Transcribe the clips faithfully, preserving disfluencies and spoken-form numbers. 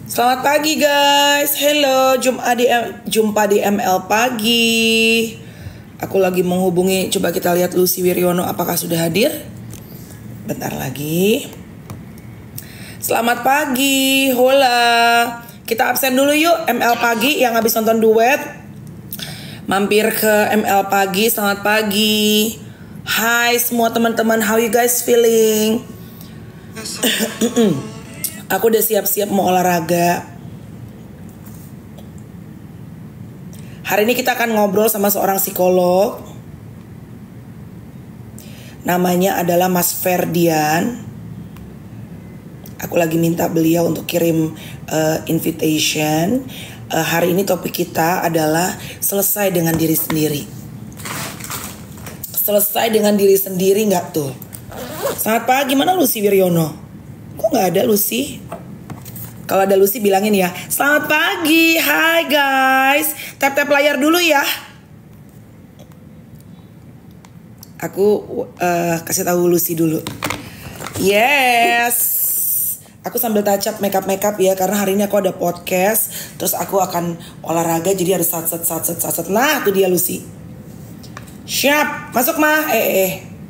Selamat pagi guys, hello, jumpa di jumpa di M L pagi. Aku lagi menghubungi, coba kita lihat Lucy Wiryono apakah sudah hadir. Bentar lagi. Selamat pagi, hola. Kita absen dulu yuk, M L pagi yang habis nonton duet. Mampir ke M L pagi, selamat pagi. Hai semua teman-teman, how you guys feeling? Aku udah siap-siap mau olahraga. Hari ini kita akan ngobrol sama seorang psikolog. Namanya adalah Mas Ferdian. Aku lagi minta beliau untuk kirim uh, invitation. Uh, hari ini topik kita adalah selesai dengan diri sendiri. Selesai dengan diri sendiri nggak tuh? Selamat pagi, mana Lucy Wiryono? Kok gak ada Lucy? Kalau ada Lucy bilangin ya. Selamat pagi, hai guys. Tap-tap layar dulu ya. Aku uh, kasih tahu Lucy dulu. Yes. Aku sambil touch up makeup makeup ya, karena hari ini aku ada podcast. Terus aku akan olahraga, jadi harus satset satset satset. Nah, tuh dia Lucy. Siap, masuk mah. Eh eh.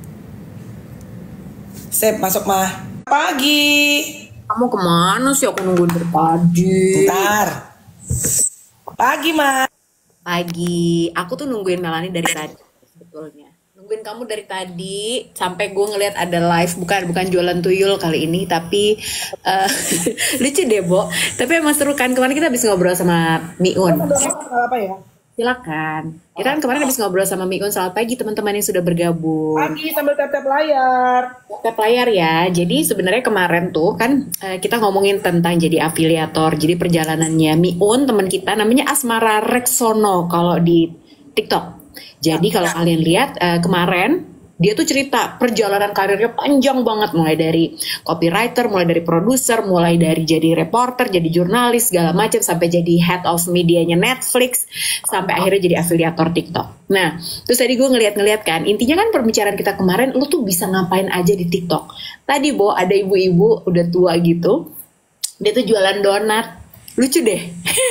Sip, masuk mah. Pagi. Kamu kemana sih? Aku nungguin dari tadi. Bentar. Pagi, Ma. Pagi. Aku tuh nungguin Melanie dari tadi sebetulnya. Nungguin kamu dari tadi sampai gue ngelihat ada live, bukan bukan jualan tuyul kali ini, tapi uh, lucu deh, Bo. Tapi emang seru kan, kemarin kita habis ngobrol sama Miun. Apa ya? Silakan. Kita kan kemarin habis ngobrol sama Miun. Selamat pagi teman-teman yang sudah bergabung. Pagi sambil tap-tap layar. Tap layar ya. Jadi sebenarnya kemarin tuh kan uh, kita ngomongin tentang jadi afiliator. Jadi perjalanannya Miun, teman kita namanya Asmara Reksono kalau di TikTok. Jadi kalau kalian lihat uh, kemarin dia tuh cerita perjalanan karirnya panjang banget, mulai dari copywriter, mulai dari produser, mulai dari jadi reporter, jadi jurnalis segala macam, sampai jadi head of medianya Netflix, sampai akhirnya jadi afiliator TikTok. Nah, terus tadi gue ngeliat-ngeliat kan, intinya kan pembicaraan kita kemarin, lu tuh bisa ngapain aja di TikTok. Tadi Bo, ada ibu-ibu udah tua gitu, dia tuh jualan donat. Lucu deh.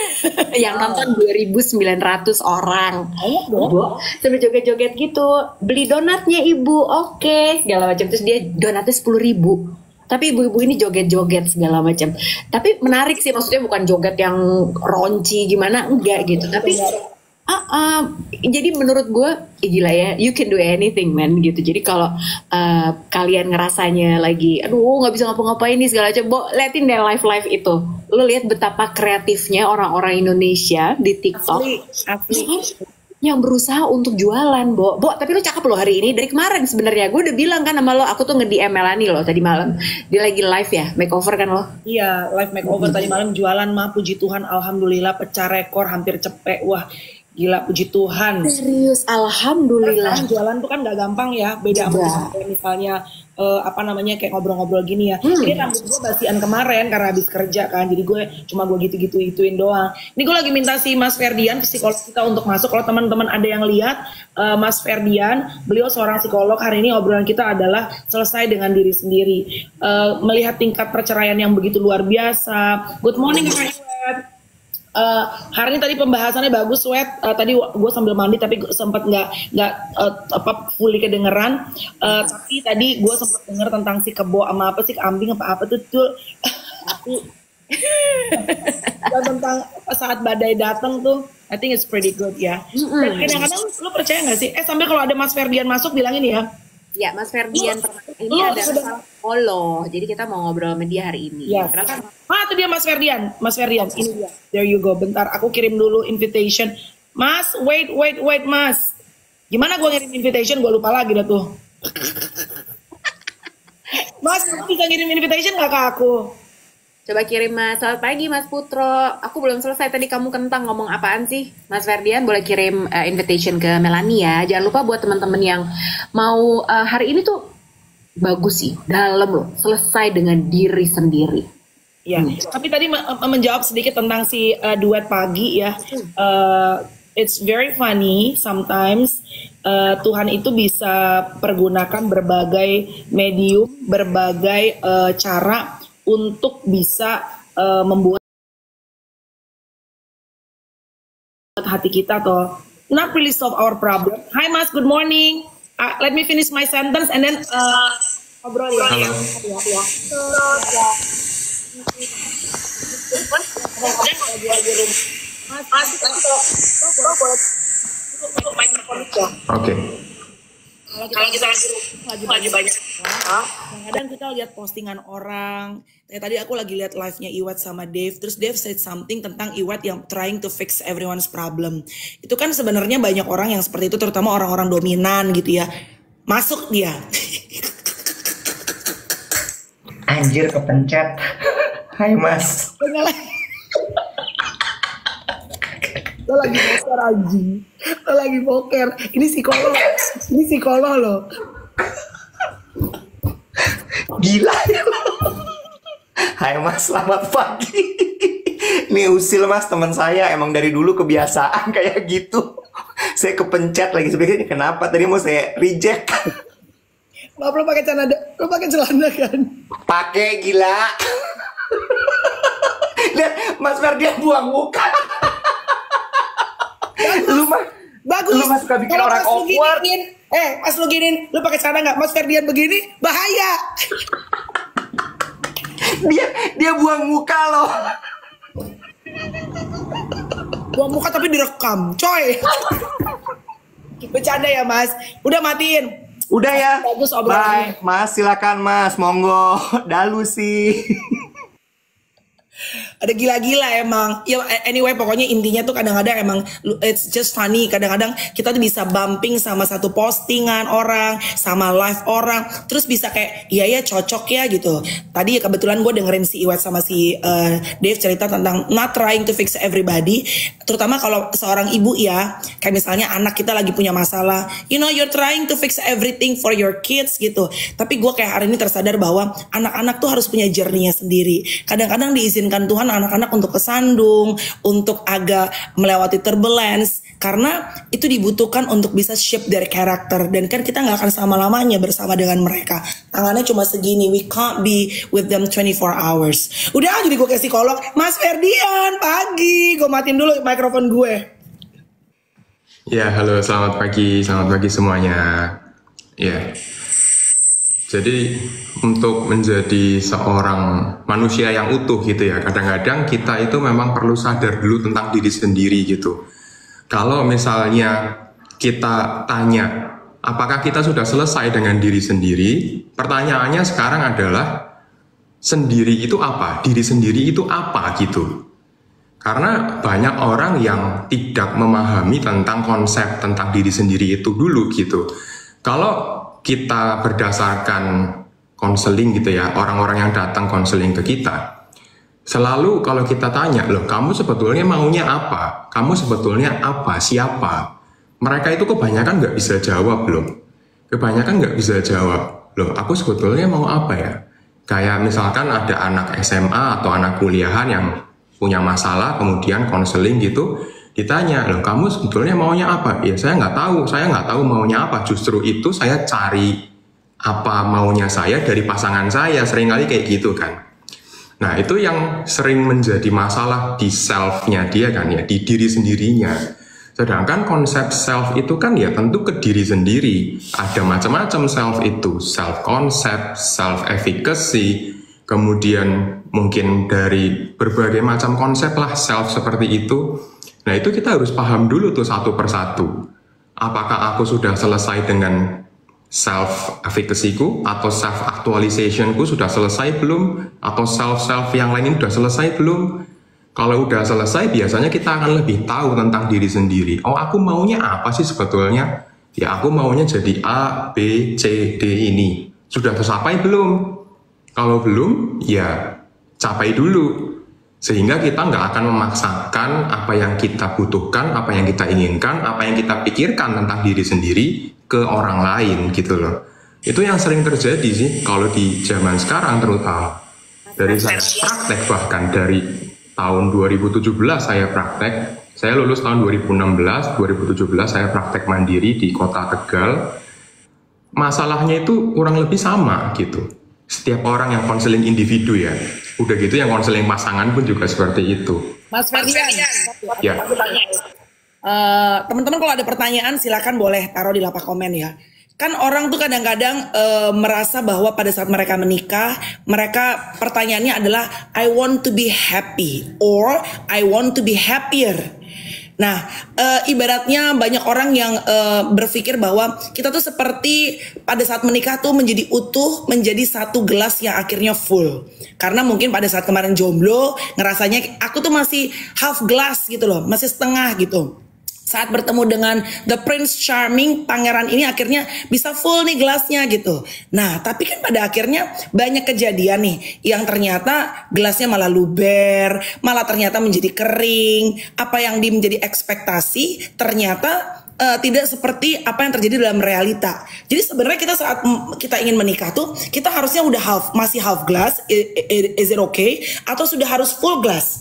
Yang nonton dua ribu sembilan ratus orang. Bo, sambil joget-joget gitu. Beli donatnya ibu, oke, okay. Segala macam. Terus dia donatnya sepuluh ribu. Tapi ibu-ibu ini joget-joget segala macam. Tapi menarik sih, maksudnya bukan joget yang ronci gimana, enggak gitu. Tapi Uh, uh, jadi menurut gue, eh, gila ya, you can do anything man gitu. Jadi kalau uh, kalian ngerasanya lagi, aduh nggak bisa ngapa-ngapain nih segala macam, Bo, liatin deh live-live itu. Lo lihat betapa kreatifnya orang-orang Indonesia di TikTok. Asli, asli. Yang berusaha untuk jualan, Bo. Bo, tapi lo cakep lo hari ini. Dari kemarin sebenarnya gue udah bilang kan sama lo, aku tuh nge-D M Melanie lo tadi malam. Dia lagi live ya, makeover kan lo? Iya, live makeover hmm. tadi malam, jualan mah puji Tuhan, alhamdulillah pecah rekor, hampir cepet. Wah, gila, puji Tuhan. Serius, alhamdulillah. Kan jualan tuh kan gak gampang ya, beda sama misalnya uh, apa namanya kayak ngobrol-ngobrol gini ya. Hmm. Ini rambut gue basian kemarin karena habis kerja kan, jadi gue cuma gue gitu-gitu ituin doang. Ini gue lagi minta si Mas Ferdian, psikolog kita, untuk masuk. Kalau teman-teman ada yang lihat uh, Mas Ferdian, beliau seorang psikolog. Hari ini obrolan kita adalah selesai dengan diri sendiri. Uh, melihat tingkat perceraian yang begitu luar biasa. Good morning, Kak. Uh, hari ini tadi pembahasannya bagus, Wet. Uh, tadi gue sambil mandi tapi sempat nggak nggak uh, apa fully kedengeran. Uh, tapi tadi gue sempat denger tentang si kebo sama apa sih, kambing apa apa tuh tuh. Aku tentang saat badai datang tuh, I think it's pretty good ya. Mm-hmm. Dan kadang-kadang lu percaya nggak sih? Eh sambil kalau ada Mas Ferdian masuk bilangin ya. Ya, Mas Ferdian lu, ini lu, ada sudah follow. Jadi kita mau ngobrol sama dia hari ini. Ya. Kenapa? Ah, itu dia Mas Ferdian. Mas Ferdian, ini dia. There you go. Bentar, aku kirim dulu invitation. Mas, wait, wait, wait, Mas. Gimana gue ngirim invitation? Gue lupa lagi dah tuh. Mas, kamu bisa ngirim invitation gak ke aku? Coba kirim, Mas. Selamat pagi, Mas Putro. Aku belum selesai tadi, kamu kentang ngomong apaan sih? Mas Ferdian boleh kirim uh, invitation ke Melanie ya. Jangan lupa buat teman-teman yang mau uh, hari ini tuh bagus sih, dalam loh. Selesai dengan diri sendiri. Ya, hmm. Tapi tadi menjawab sedikit tentang si uh, duet pagi ya. Uh, it's very funny sometimes. Uh, Tuhan itu bisa pergunakan berbagai medium, berbagai uh, cara untuk bisa uh, membuat hati kita toh. Not really solve our problem. Hi Mas, good morning. Uh, let me finish my sentence and then uh, ngobrol ya. Halo. Ya, ya. Oke. Kalau kita lagi lagi, lagi banyak, kadang kita lihat postingan orang. Kayak tadi aku lagi lihat live-nya Iwat sama Dave, terus Dave said something tentang Iwat yang trying to fix everyone's problem. Itu kan sebenarnya banyak orang yang seperti itu, terutama orang-orang dominan gitu ya. Masuk dia. Anjir kepencet. Hai Mas. Lo lagi boker anjing. Lo lagi boker. Ini psikolog. Ini psikolog loh. Gila ya lo. Hai Mas, selamat pagi. Ini Usil Mas, teman saya. Emang dari dulu kebiasaan kayak gitu. Saya kepencet lagi sebenarnya. Kenapa? Tadi mau saya reject. Maaf, lo pakai celana, lo pakai celana kan? Pakai, gila. Lihat Mas Ferdian buang muka. Lu mah bagus. Lu mah suka bikin Kalau orang pas lu awkward. giniin, eh pas lu giniin, lu pakai celana nggak? Mas Ferdian begini bahaya. Dia dia buang muka loh. Buang muka tapi direkam, coy. Bercanda ya Mas. Udah matiin. Udah ya. Bagus obrolannya. Bye, Mas, silakan Mas, monggo. Dalu sih. Ada gila-gila emang. Ya anyway, pokoknya intinya tuh kadang-kadang emang it's just funny. Kadang-kadang kita tuh bisa bumping sama satu postingan orang, sama live orang, terus bisa kayak iya ya cocok ya gitu. Tadi ya kebetulan gue dengerin si Iwat sama si uh, Dave cerita tentang not trying to fix everybody. Terutama kalau seorang ibu ya, kayak misalnya anak kita lagi punya masalah, you know you're trying to fix everything for your kids gitu. Tapi gue kayak hari ini tersadar bahwa anak-anak tuh harus punya journey-nya sendiri. Kadang-kadang diizinkan Tuhan anak-anak untuk kesandung, untuk agak melewati turbulence, karena itu dibutuhkan untuk bisa shape their character. Dan kan kita nggak akan selama-lamanya bersama dengan mereka. Tangannya cuma segini, we can't be with them twenty-four hours. Udah jadi gue kayak psikolog. Mas Ferdian, pagi. Gue matiin dulu mikrofon gue. Ya, halo, selamat pagi, selamat pagi semuanya. Ya, jadi untuk menjadi seorang manusia yang utuh gitu ya, kadang-kadang kita itu memang perlu sadar dulu tentang diri sendiri gitu. Kalau misalnya kita tanya, apakah kita sudah selesai dengan diri sendiri? Pertanyaannya sekarang adalah, sendiri itu apa? Diri sendiri itu apa gitu? Karena banyak orang yang tidak memahami tentang konsep tentang diri sendiri itu dulu gitu. Kalau kita berdasarkan konseling gitu ya, orang-orang yang datang konseling ke kita, selalu kalau kita tanya, loh kamu sebetulnya maunya apa? Kamu sebetulnya apa? Siapa? Mereka itu kebanyakan nggak bisa jawab loh. Kebanyakan nggak bisa jawab. Loh aku sebetulnya mau apa ya? Kayak misalkan ada anak S M A atau anak kuliahan yang punya masalah, kemudian konseling gitu, ditanya, loh kamu sebetulnya maunya apa? Ya saya nggak tahu, saya nggak tahu maunya apa. Justru itu saya cari apa maunya saya dari pasangan saya, seringkali kayak gitu kan. Nah itu yang sering menjadi masalah di self-nya dia kan ya, di diri sendirinya. Sedangkan konsep self itu kan ya tentu ke diri sendiri. Ada macam-macam self itu, self-concept, self-efficacy, kemudian mungkin dari berbagai macam konsep lah self seperti itu. Nah itu kita harus paham dulu tuh satu persatu. Apakah aku sudah selesai dengan self-efficacy-ku atau self-actualization-ku sudah selesai belum? Atau self-self yang lain sudah selesai belum? Kalau udah selesai biasanya kita akan lebih tahu tentang diri sendiri. Oh aku maunya apa sih sebetulnya? Ya aku maunya jadi A, B, C, D ini. Sudah tercapai belum? Kalau belum ya capai dulu. Sehingga kita nggak akan memaksakan apa yang kita butuhkan, apa yang kita inginkan, apa yang kita pikirkan tentang diri sendiri ke orang lain gitu loh. Itu yang sering terjadi sih kalau di zaman sekarang terutama. Dari saya praktek bahkan dari tahun dua ribu tujuh belas saya praktek. Saya lulus tahun dua ribu enam belas, dua ribu tujuh belas saya praktek mandiri di kota Tegal. Masalahnya itu kurang lebih sama gitu. Setiap orang yang konseling individu ya, udah gitu yang konseling pasangan pun juga seperti itu. Mas Ferdian, Ya. Eh, teman-teman kalau ada pertanyaan silakan boleh taruh di lapak komen ya. Kan orang tuh kadang-kadang eh, merasa bahwa pada saat mereka menikah, mereka pertanyaannya adalah I want to be happy or I want to be happier. Nah, e, ibaratnya banyak orang yang e, berpikir bahwa kita tuh seperti pada saat menikah tuh menjadi utuh, menjadi satu gelas yang akhirnya full. Karena mungkin pada saat kemarin jomblo, ngerasanya aku tuh masih half glass gitu loh, masih setengah gitu. Saat bertemu dengan the Prince Charming, pangeran ini akhirnya bisa full nih gelasnya gitu. Nah, tapi kan pada akhirnya banyak kejadian nih yang ternyata gelasnya malah luber, malah ternyata menjadi kering. Apa yang di menjadi ekspektasi ternyata uh, tidak seperti apa yang terjadi dalam realita. Jadi sebenarnya kita saat kita ingin menikah tuh, kita harusnya udah half, masih half glass, is it okay? Atau sudah harus full glass?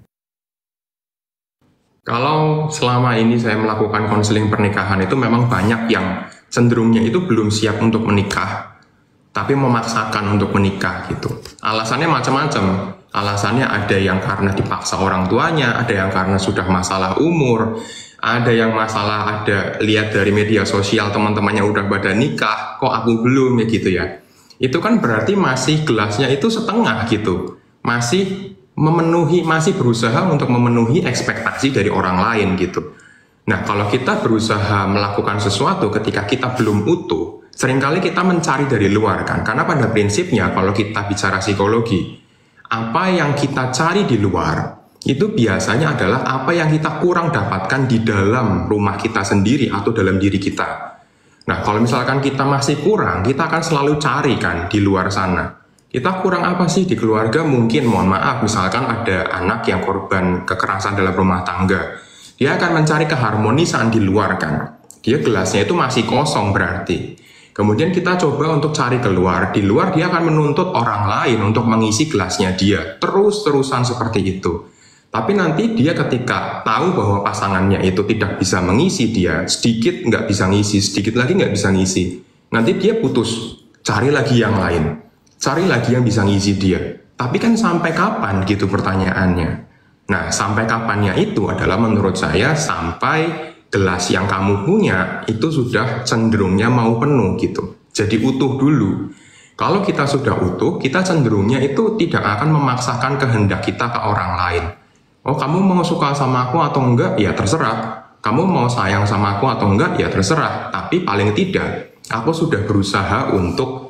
Kalau selama ini saya melakukan konseling pernikahan itu memang banyak yang cenderungnya itu belum siap untuk menikah, tapi memaksakan untuk menikah gitu. Alasannya macam-macam. Alasannya ada yang karena dipaksa orang tuanya, ada yang karena sudah masalah umur, ada yang masalah ada lihat dari media sosial teman-temannya udah pada nikah, kok aku belum ya gitu ya. Itu kan berarti masih gelasnya itu setengah gitu. Masih memenuhi, masih berusaha untuk memenuhi ekspektasi dari orang lain gitu. Nah, kalau kita berusaha melakukan sesuatu ketika kita belum utuh, seringkali kita mencari dari luar kan. Karena pada prinsipnya kalau kita bicara psikologi, apa yang kita cari di luar itu biasanya adalah apa yang kita kurang dapatkan di dalam rumah kita sendiri atau dalam diri kita. Nah, kalau misalkan kita masih kurang, kita akan selalu cari kan di luar sana. Kita kurang apa sih di keluarga? Mungkin, mohon maaf, misalkan ada anak yang korban kekerasan dalam rumah tangga. Dia akan mencari keharmonisan di luar kan. Dia gelasnya itu masih kosong berarti. Kemudian kita coba untuk cari keluar. Di luar dia akan menuntut orang lain untuk mengisi gelasnya dia. Terus-terusan seperti itu. Tapi nanti dia ketika tahu bahwa pasangannya itu tidak bisa mengisi dia, sedikit nggak bisa ngisi, sedikit lagi nggak bisa ngisi. Nanti dia putus, cari lagi yang lain. Cari lagi yang bisa ngisi dia. Tapi kan sampai kapan gitu pertanyaannya. Nah, sampai kapannya itu adalah menurut saya sampai gelas yang kamu punya itu sudah cenderungnya mau penuh gitu. Jadi utuh dulu. Kalau kita sudah utuh, kita cenderungnya itu tidak akan memaksakan kehendak kita ke orang lain. Oh, kamu mau suka sama aku atau enggak? Ya terserah. Kamu mau sayang sama aku atau enggak? Ya terserah. Tapi paling tidak, aku sudah berusaha untuk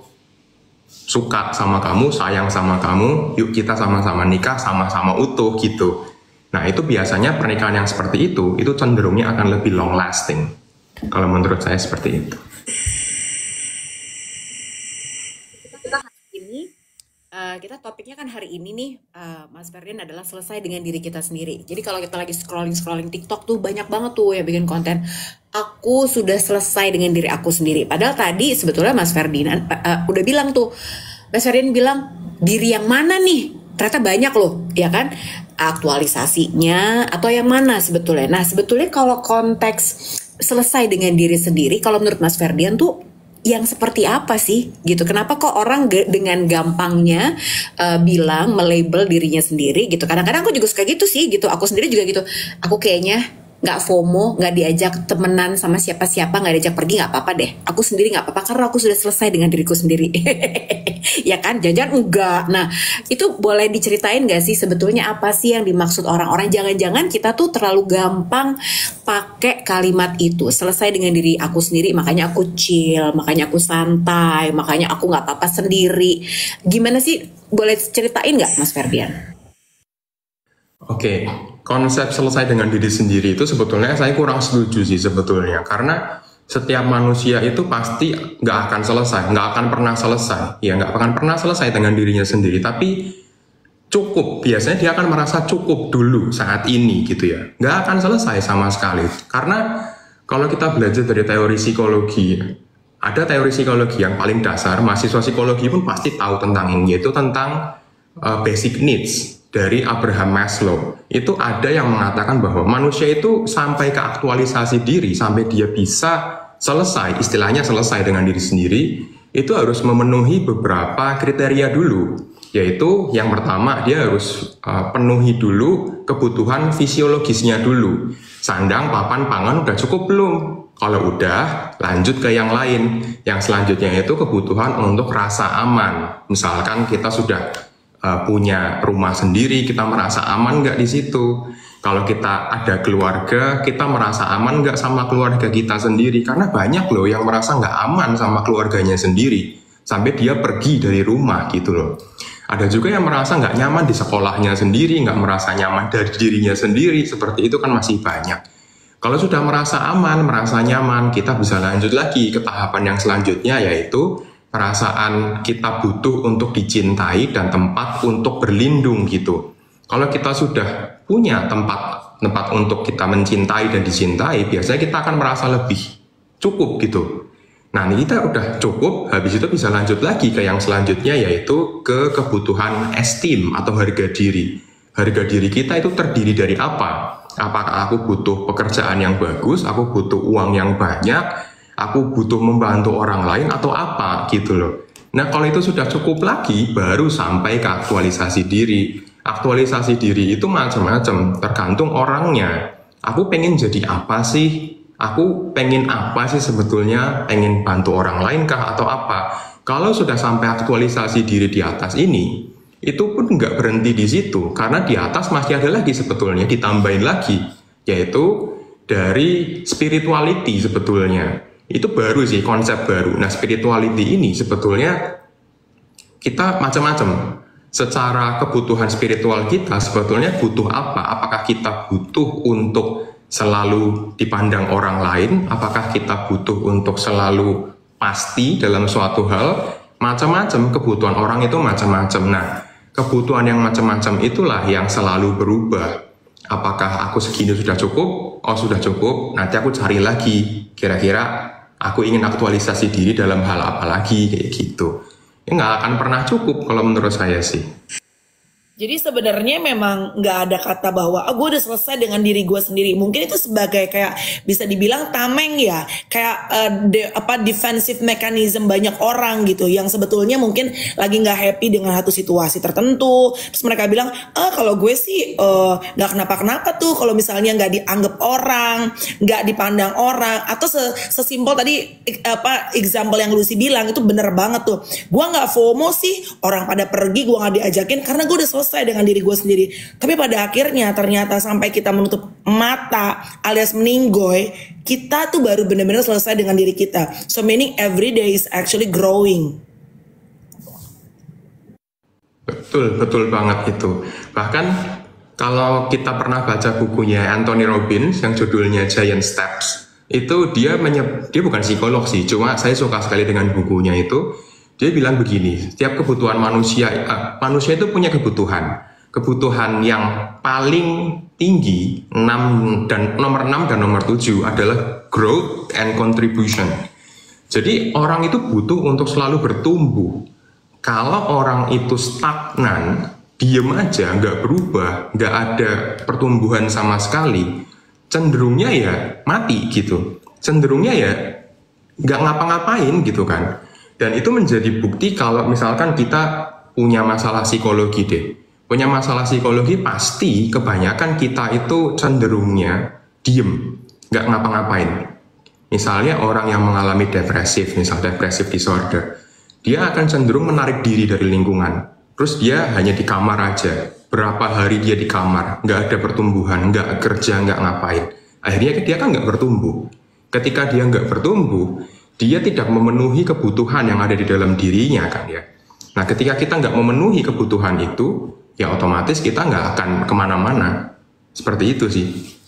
suka sama kamu, sayang sama kamu, yuk kita sama-sama nikah, sama-sama utuh gitu. Nah, itu biasanya pernikahan yang seperti itu, itu cenderungnya akan lebih long lasting. Kalau menurut saya seperti itu. Kita hari ini, uh, kita topiknya kan hari ini nih, uh, Mas Ferdian adalah selesai dengan diri kita sendiri. Jadi kalau kita lagi scrolling-scrolling TikTok tuh banyak banget tuh yang bikin konten, aku sudah selesai dengan diri aku sendiri. Padahal tadi sebetulnya Mas Ferdinand uh, uh, udah bilang tuh, Mas Ferdinand bilang, diri yang mana nih? Ternyata banyak loh, ya kan? Aktualisasinya atau yang mana sebetulnya? Nah, sebetulnya kalau konteks selesai dengan diri sendiri, kalau menurut Mas Ferdian tuh yang seperti apa sih gitu? Kenapa kok orang dengan gampangnya uh, bilang melabel dirinya sendiri gitu? Kadang-kadang aku juga suka gitu sih gitu. Aku sendiri juga gitu. Aku kayaknya nggak FOMO, nggak diajak temenan sama siapa-siapa, nggak diajak pergi, nggak apa-apa deh. Aku sendiri nggak apa-apa karena aku sudah selesai dengan diriku sendiri. Ya kan, jajan enggak. Nah, itu boleh diceritain nggak sih sebetulnya apa sih yang dimaksud orang-orang? Jangan-jangan kita tuh terlalu gampang pakai kalimat itu. Selesai dengan diri aku sendiri, makanya aku chill, makanya aku santai, makanya aku nggak apa-apa sendiri. Gimana sih? Boleh ceritain nggak, Mas Ferdian? Oke, konsep selesai dengan diri sendiri itu sebetulnya saya kurang setuju sih sebetulnya. Karena setiap manusia itu pasti nggak akan selesai, nggak akan pernah selesai. Ya, nggak akan pernah selesai dengan dirinya sendiri. Tapi cukup, biasanya dia akan merasa cukup dulu saat ini gitu ya. Nggak akan selesai sama sekali. Karena kalau kita belajar dari teori psikologi, ada teori psikologi yang paling dasar, mahasiswa psikologi pun pasti tahu tentang ini, yaitu tentang uh, basic needs dari Abraham Maslow. Itu ada yang mengatakan bahwa manusia itu sampai ke aktualisasi diri, sampai dia bisa selesai, istilahnya selesai dengan diri sendiri, itu harus memenuhi beberapa kriteria dulu. Yaitu yang pertama dia harus uh, penuhi dulu kebutuhan fisiologisnya dulu. Sandang, papan, pangan udah cukup belum? Kalau udah, lanjut ke yang lain. Yang selanjutnya itu kebutuhan untuk rasa aman. Misalkan kita sudah uh, punya rumah sendiri, kita merasa aman nggak di situ? Kalau kita ada keluarga, kita merasa aman nggak sama keluarga kita sendiri? Karena banyak loh yang merasa nggak aman sama keluarganya sendiri, sampai dia pergi dari rumah gitu loh. Ada juga yang merasa nggak nyaman di sekolahnya sendiri, nggak merasa nyaman dari dirinya sendiri, seperti itu kan masih banyak. Kalau sudah merasa aman, merasa nyaman, kita bisa lanjut lagi ke tahapan yang selanjutnya, yaitu perasaan kita butuh untuk dicintai dan tempat untuk berlindung gitu. Kalau kita sudah punya tempat tempat untuk kita mencintai dan dicintai, biasanya kita akan merasa lebih cukup gitu. Nah, ini kita udah cukup, habis itu bisa lanjut lagi ke yang selanjutnya, yaitu ke kebutuhan esteem atau harga diri. Harga diri kita itu terdiri dari apa? Apakah aku butuh pekerjaan yang bagus, aku butuh uang yang banyak, aku butuh membantu orang lain, atau apa gitu loh. Nah, kalau itu sudah cukup lagi, baru sampai ke aktualisasi diri. Aktualisasi diri itu macam-macam, tergantung orangnya. Aku pengen jadi apa sih? Aku pengen apa sih sebetulnya? Pengen bantu orang lain kah atau apa? Kalau sudah sampai aktualisasi diri di atas ini, itu pun nggak berhenti di situ, karena di atas masih ada lagi sebetulnya, ditambahin lagi, yaitu dari spirituality sebetulnya. Itu baru sih, konsep baru. Nah, spirituality ini sebetulnya kita macam-macam. Secara kebutuhan spiritual kita sebetulnya butuh apa? Apakah kita butuh untuk selalu dipandang orang lain? Apakah kita butuh untuk selalu pasti dalam suatu hal? Macam-macam, kebutuhan orang itu macam-macam. Nah, kebutuhan yang macam-macam itulah yang selalu berubah. Apakah aku segini sudah cukup? Oh, sudah cukup. Nanti aku cari lagi. Kira-kira aku ingin aktualisasi diri dalam hal apa lagi, kayak gitu. Ya, nggak akan pernah cukup kalau menurut saya sih. Jadi sebenarnya memang nggak ada kata bahwa oh, gue udah selesai dengan diri gue sendiri. Mungkin itu sebagai kayak bisa dibilang tameng ya, kayak uh, de, apa defensive mechanism banyak orang gitu yang sebetulnya mungkin lagi nggak happy dengan satu situasi tertentu. Terus mereka bilang, ah kalau gue sih nggak uh, kenapa-kenapa tuh kalau misalnya nggak dianggap orang, nggak dipandang orang, atau sesimpel tadi apa example yang Lucy bilang itu bener banget tuh. Gue nggak FOMO sih orang pada pergi, gue nggak diajakin karena gue udah selesai dengan diri gue sendiri. Tapi pada akhirnya ternyata sampai kita menutup mata alias meninggoy, kita tuh baru benar-benar selesai dengan diri kita. So meaning every day is actually growing. Betul, betul banget itu. Bahkan kalau kita pernah baca bukunya Anthony Robbins yang judulnya Giant Steps, itu dia menyeb, dia bukan psikolog sih, cuma saya suka sekali dengan bukunya itu. Dia bilang begini, setiap kebutuhan manusia, uh, manusia itu punya kebutuhan. Kebutuhan yang paling tinggi, enam dan nomor enam dan nomor tujuh adalah growth and contribution. Jadi orang itu butuh untuk selalu bertumbuh. Kalau orang itu stagnan, diem aja, nggak berubah, nggak ada pertumbuhan sama sekali, cenderungnya ya mati gitu. Cenderungnya ya nggak ngapa-ngapain gitu kan. Dan itu menjadi bukti kalau misalkan kita punya masalah psikologi deh. Punya masalah psikologi pasti kebanyakan kita itu cenderungnya diem, nggak ngapa-ngapain. Misalnya orang yang mengalami depresif, misal depressive disorder, dia akan cenderung menarik diri dari lingkungan. Terus dia hanya di kamar aja. Berapa hari dia di kamar, nggak ada pertumbuhan, nggak kerja, nggak ngapain. Akhirnya dia kan nggak bertumbuh. Ketika dia nggak bertumbuh, dia tidak memenuhi kebutuhan yang ada di dalam dirinya kan ya. Nah, ketika kita nggak memenuhi kebutuhan itu, ya otomatis kita nggak akan kemana-mana. Seperti itu sih.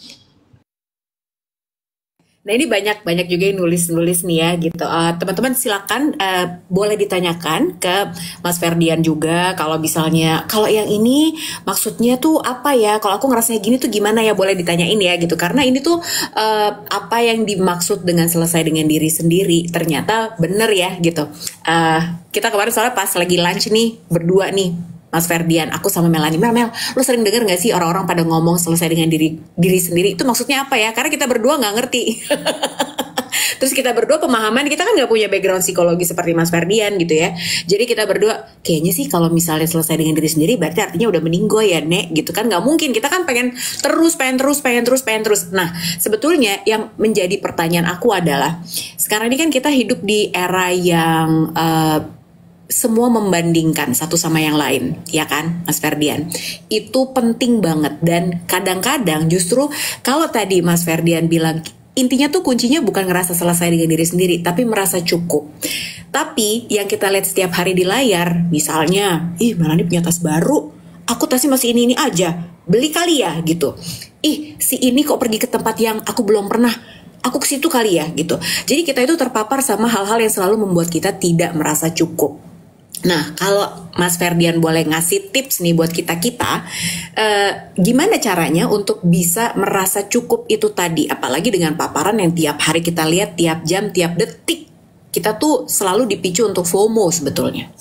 Nah, ini banyak-banyak juga yang nulis-nulis nih ya gitu. Uh, teman-teman silakan uh, boleh ditanyakan ke Mas Ferdian juga kalau misalnya kalau yang ini maksudnya tuh apa ya? Kalau aku ngerasanya gini tuh gimana ya? Boleh ditanyain ya gitu. Karena ini tuh uh, apa yang dimaksud dengan selesai dengan diri sendiri ternyata bener ya gitu. Uh, kita kemarin soalnya pas lagi lunch nih berdua nih. Mas Ferdian, aku sama Melanie, Mel, Mel, lu sering denger gak sih orang-orang pada ngomong selesai dengan diri diri sendiri? Itu maksudnya apa ya? Karena kita berdua gak ngerti. Terus kita berdua pemahaman kita kan nggak punya background psikologi seperti Mas Ferdian gitu ya. Jadi kita berdua kayaknya sih kalau misalnya selesai dengan diri sendiri berarti artinya udah meninggal ya Nek gitu kan, nggak mungkin. Kita kan pengen terus pengen terus pengen terus pengen terus. Nah sebetulnya yang menjadi pertanyaan aku adalah sekarang ini kan kita hidup di era yang uh, semua membandingkan satu sama yang lain, ya kan, Mas Ferdian? Itu penting banget dan kadang-kadang justru kalau tadi Mas Ferdian bilang intinya tuh kuncinya bukan ngerasa selesai dengan diri sendiri, tapi merasa cukup. Tapi yang kita lihat setiap hari di layar, misalnya, ih mana nih punya tas baru, aku tasnya masih ini-ini aja, beli kali ya gitu. Ih si ini kok pergi ke tempat yang aku belum pernah, aku ke situ kali ya gitu. Jadi kita itu terpapar sama hal-hal yang selalu membuat kita tidak merasa cukup. Nah, kalau Mas Ferdian boleh ngasih tips nih buat kita-kita, eh, gimana caranya untuk bisa merasa cukup itu tadi? Apalagi dengan paparan yang tiap hari kita lihat, tiap jam, tiap detik. Kita tuh selalu dipicu untuk FOMO sebetulnya.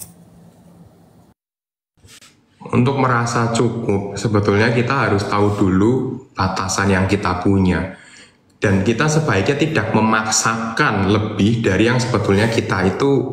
Untuk merasa cukup, sebetulnya kita harus tahu dulu batasan yang kita punya. Dan kita sebaiknya tidak memaksakan lebih dari yang sebetulnya kita itu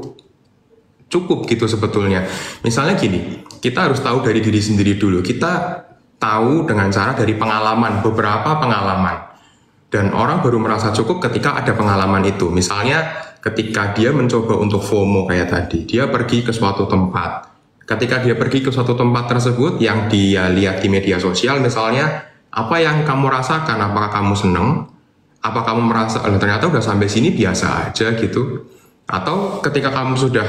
cukup gitu sebetulnya. Misalnya gini, kita harus tahu dari diri sendiri dulu. Kita tahu dengan cara dari pengalaman, beberapa pengalaman. Dan orang baru merasa cukup ketika ada pengalaman itu. Misalnya ketika dia mencoba untuk FOMO kayak tadi, dia pergi ke suatu tempat. Ketika dia pergi ke suatu tempat tersebut yang dia lihat di media sosial misalnya, apa yang kamu rasakan? Apakah kamu seneng? Apa kamu merasa, oh, ternyata udah sampai sini biasa aja gitu? Atau ketika kamu sudah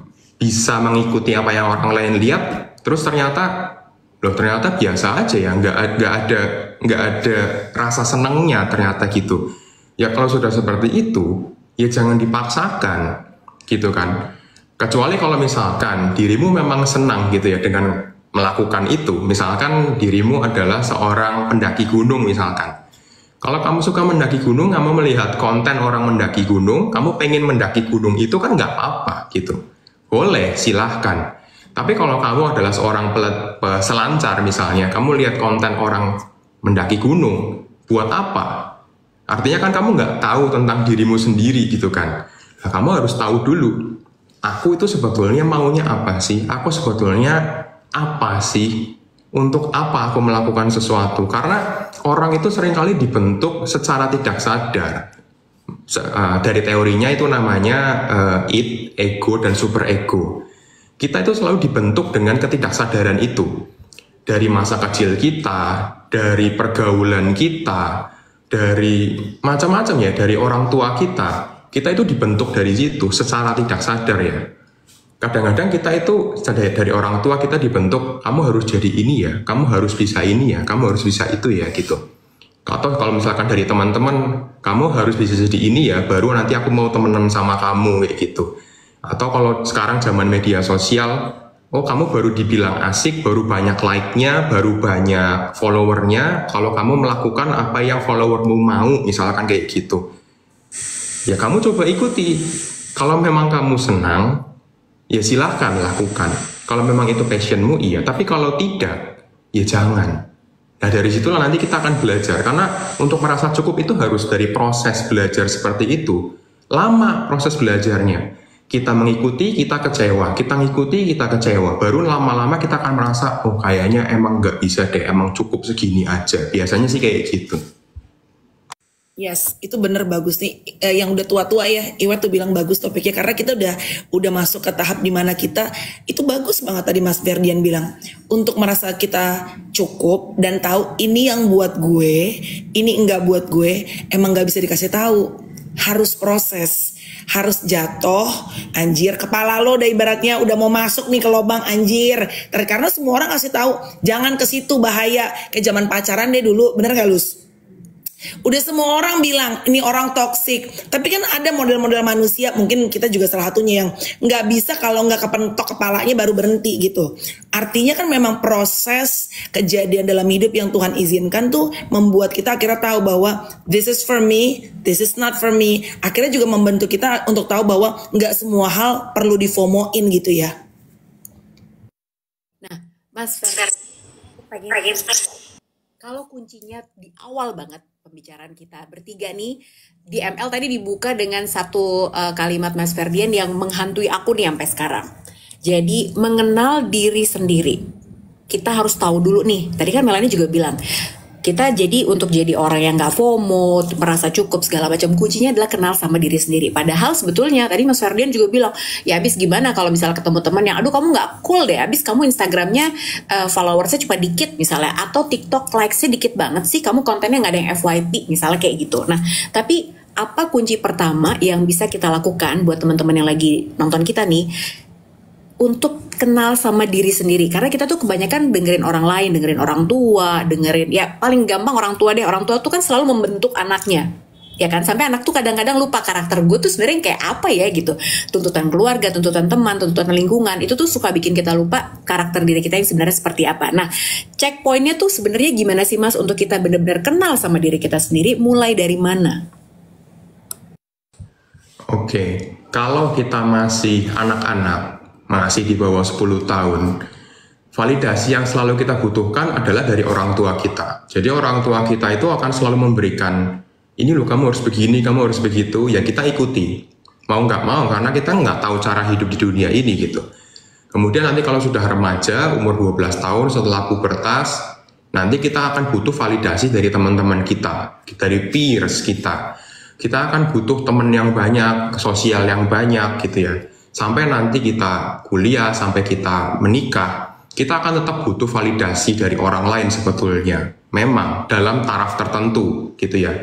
bisa mengikuti apa yang orang lain lihat, terus ternyata, loh ternyata biasa aja ya, nggak, nggak ada, nggak ada rasa senangnya ternyata gitu. Ya kalau sudah seperti itu, ya jangan dipaksakan, gitu kan. Kecuali kalau misalkan dirimu memang senang gitu ya dengan melakukan itu. Misalkan dirimu adalah seorang pendaki gunung misalkan. Kalau kamu suka mendaki gunung, kamu melihat konten orang mendaki gunung, kamu pengen mendaki gunung itu kan nggak apa-apa gitu. Boleh, silahkan. Tapi kalau kamu adalah seorang peselancar misalnya, kamu lihat konten orang mendaki gunung, buat apa? Artinya kan kamu nggak tahu tentang dirimu sendiri gitu kan. Nah, kamu harus tahu dulu, aku itu sebetulnya maunya apa sih? Aku sebetulnya apa sih? Untuk apa aku melakukan sesuatu? Karena orang itu seringkali dibentuk secara tidak sadar. Uh, dari teorinya itu namanya uh, id, ego, dan super ego. Kita itu selalu dibentuk dengan ketidaksadaran itu. Dari masa kecil kita, dari pergaulan kita, dari macam-macam ya, dari orang tua kita. Kita itu dibentuk dari situ secara tidak sadar ya. Kadang-kadang kita itu dari orang tua kita dibentuk, kamu harus jadi ini ya, kamu harus bisa ini ya, kamu harus bisa itu ya gitu. Atau kalau misalkan dari teman-teman, kamu harus bisa jadi ini ya, baru nanti aku mau temenan sama kamu, kayak gitu. Atau kalau sekarang zaman media sosial, oh kamu baru dibilang asik, baru banyak like-nya, baru banyak follower-nya, kalau kamu melakukan apa yang follower-mu mau, misalkan kayak gitu. Ya kamu coba ikuti. Kalau memang kamu senang, ya silahkan lakukan. Kalau memang itu passion-mu, iya. Tapi kalau tidak, ya jangan. Nah dari situlah nanti kita akan belajar. Karena untuk merasa cukup itu harus dari proses belajar seperti itu. Lama proses belajarnya. Kita mengikuti, kita kecewa. Kita ngikuti, kita kecewa. Baru lama-lama kita akan merasa, oh kayaknya emang nggak bisa deh, emang cukup segini aja. Biasanya sih kayak gitu. Yes, itu bener bagus nih. Eh, yang udah tua-tua ya, Iwet tuh bilang bagus topiknya karena kita udah udah masuk ke tahap dimana kita itu bagus banget tadi Mas Ferdian bilang untuk merasa kita cukup dan tahu ini yang buat gue, ini enggak buat gue, emang nggak bisa dikasih tahu. Harus proses, harus jatuh, anjir kepala lo udah ibaratnya udah mau masuk nih ke lubang anjir. Karena semua orang kasih tahu jangan ke situ bahaya. Kayak zaman pacaran deh dulu, bener gak Lus? Udah semua orang bilang ini orang toksik, tapi kan ada model-model manusia, mungkin kita juga salah satunya yang nggak bisa kalau nggak kepentok kepalanya baru berhenti gitu. Artinya kan memang proses kejadian dalam hidup yang Tuhan izinkan tuh membuat kita akhirnya tahu bahwa this is for me, this is not for me. Akhirnya juga membentuk kita untuk tahu bahwa nggak semua hal perlu difomoin gitu ya. Nah, Mas Fer, kalau kuncinya di awal banget pembicaraan kita bertiga nih. Di M L tadi dibuka dengan satu uh, kalimat Mas Ferdian yang menghantui aku nih sampai sekarang. Jadi mengenal diri sendiri. Kita harus tahu dulu nih. Tadi kan Melanie juga bilang, kita jadi untuk jadi orang yang gak FOMO, merasa cukup segala macam, kuncinya adalah kenal sama diri sendiri. Padahal sebetulnya tadi Mas Ferdian juga bilang, ya abis gimana kalau misalnya ketemu teman yang aduh kamu gak cool deh, abis kamu Instagramnya uh, followersnya cuma dikit misalnya, atau TikTok likesnya dikit banget sih, kamu kontennya gak ada yang F Y P misalnya kayak gitu. Nah tapi apa kunci pertama yang bisa kita lakukan buat teman-teman yang lagi nonton kita nih, untuk kenal sama diri sendiri? Karena kita tuh kebanyakan dengerin orang lain, dengerin orang tua, dengerin, ya paling gampang orang tua deh. Orang tua tuh kan selalu membentuk anaknya, ya kan? Sampai anak tuh kadang-kadang lupa karakter gue tuh sebenarnya kayak apa ya gitu. Tuntutan keluarga, tuntutan teman, tuntutan lingkungan, itu tuh suka bikin kita lupa karakter diri kita yang sebenarnya seperti apa. Nah, checkpointnya tuh sebenarnya gimana sih Mas untuk kita benar-benar kenal sama diri kita sendiri? Mulai dari mana? Oke, kalau kita masih anak-anak, masih di bawah sepuluh tahun, validasi yang selalu kita butuhkan adalah dari orang tua kita. Jadi orang tua kita itu akan selalu memberikan, ini loh kamu harus begini, kamu harus begitu, ya kita ikuti. Mau nggak mau, karena kita nggak tahu cara hidup di dunia ini gitu. Kemudian nanti kalau sudah remaja, umur dua belas tahun, setelah pubertas, nanti kita akan butuh validasi dari teman-teman kita, dari peers kita. Kita akan butuh teman yang banyak, sosial yang banyak gitu ya. Sampai nanti kita kuliah, sampai kita menikah, kita akan tetap butuh validasi dari orang lain sebetulnya. Memang dalam taraf tertentu gitu ya.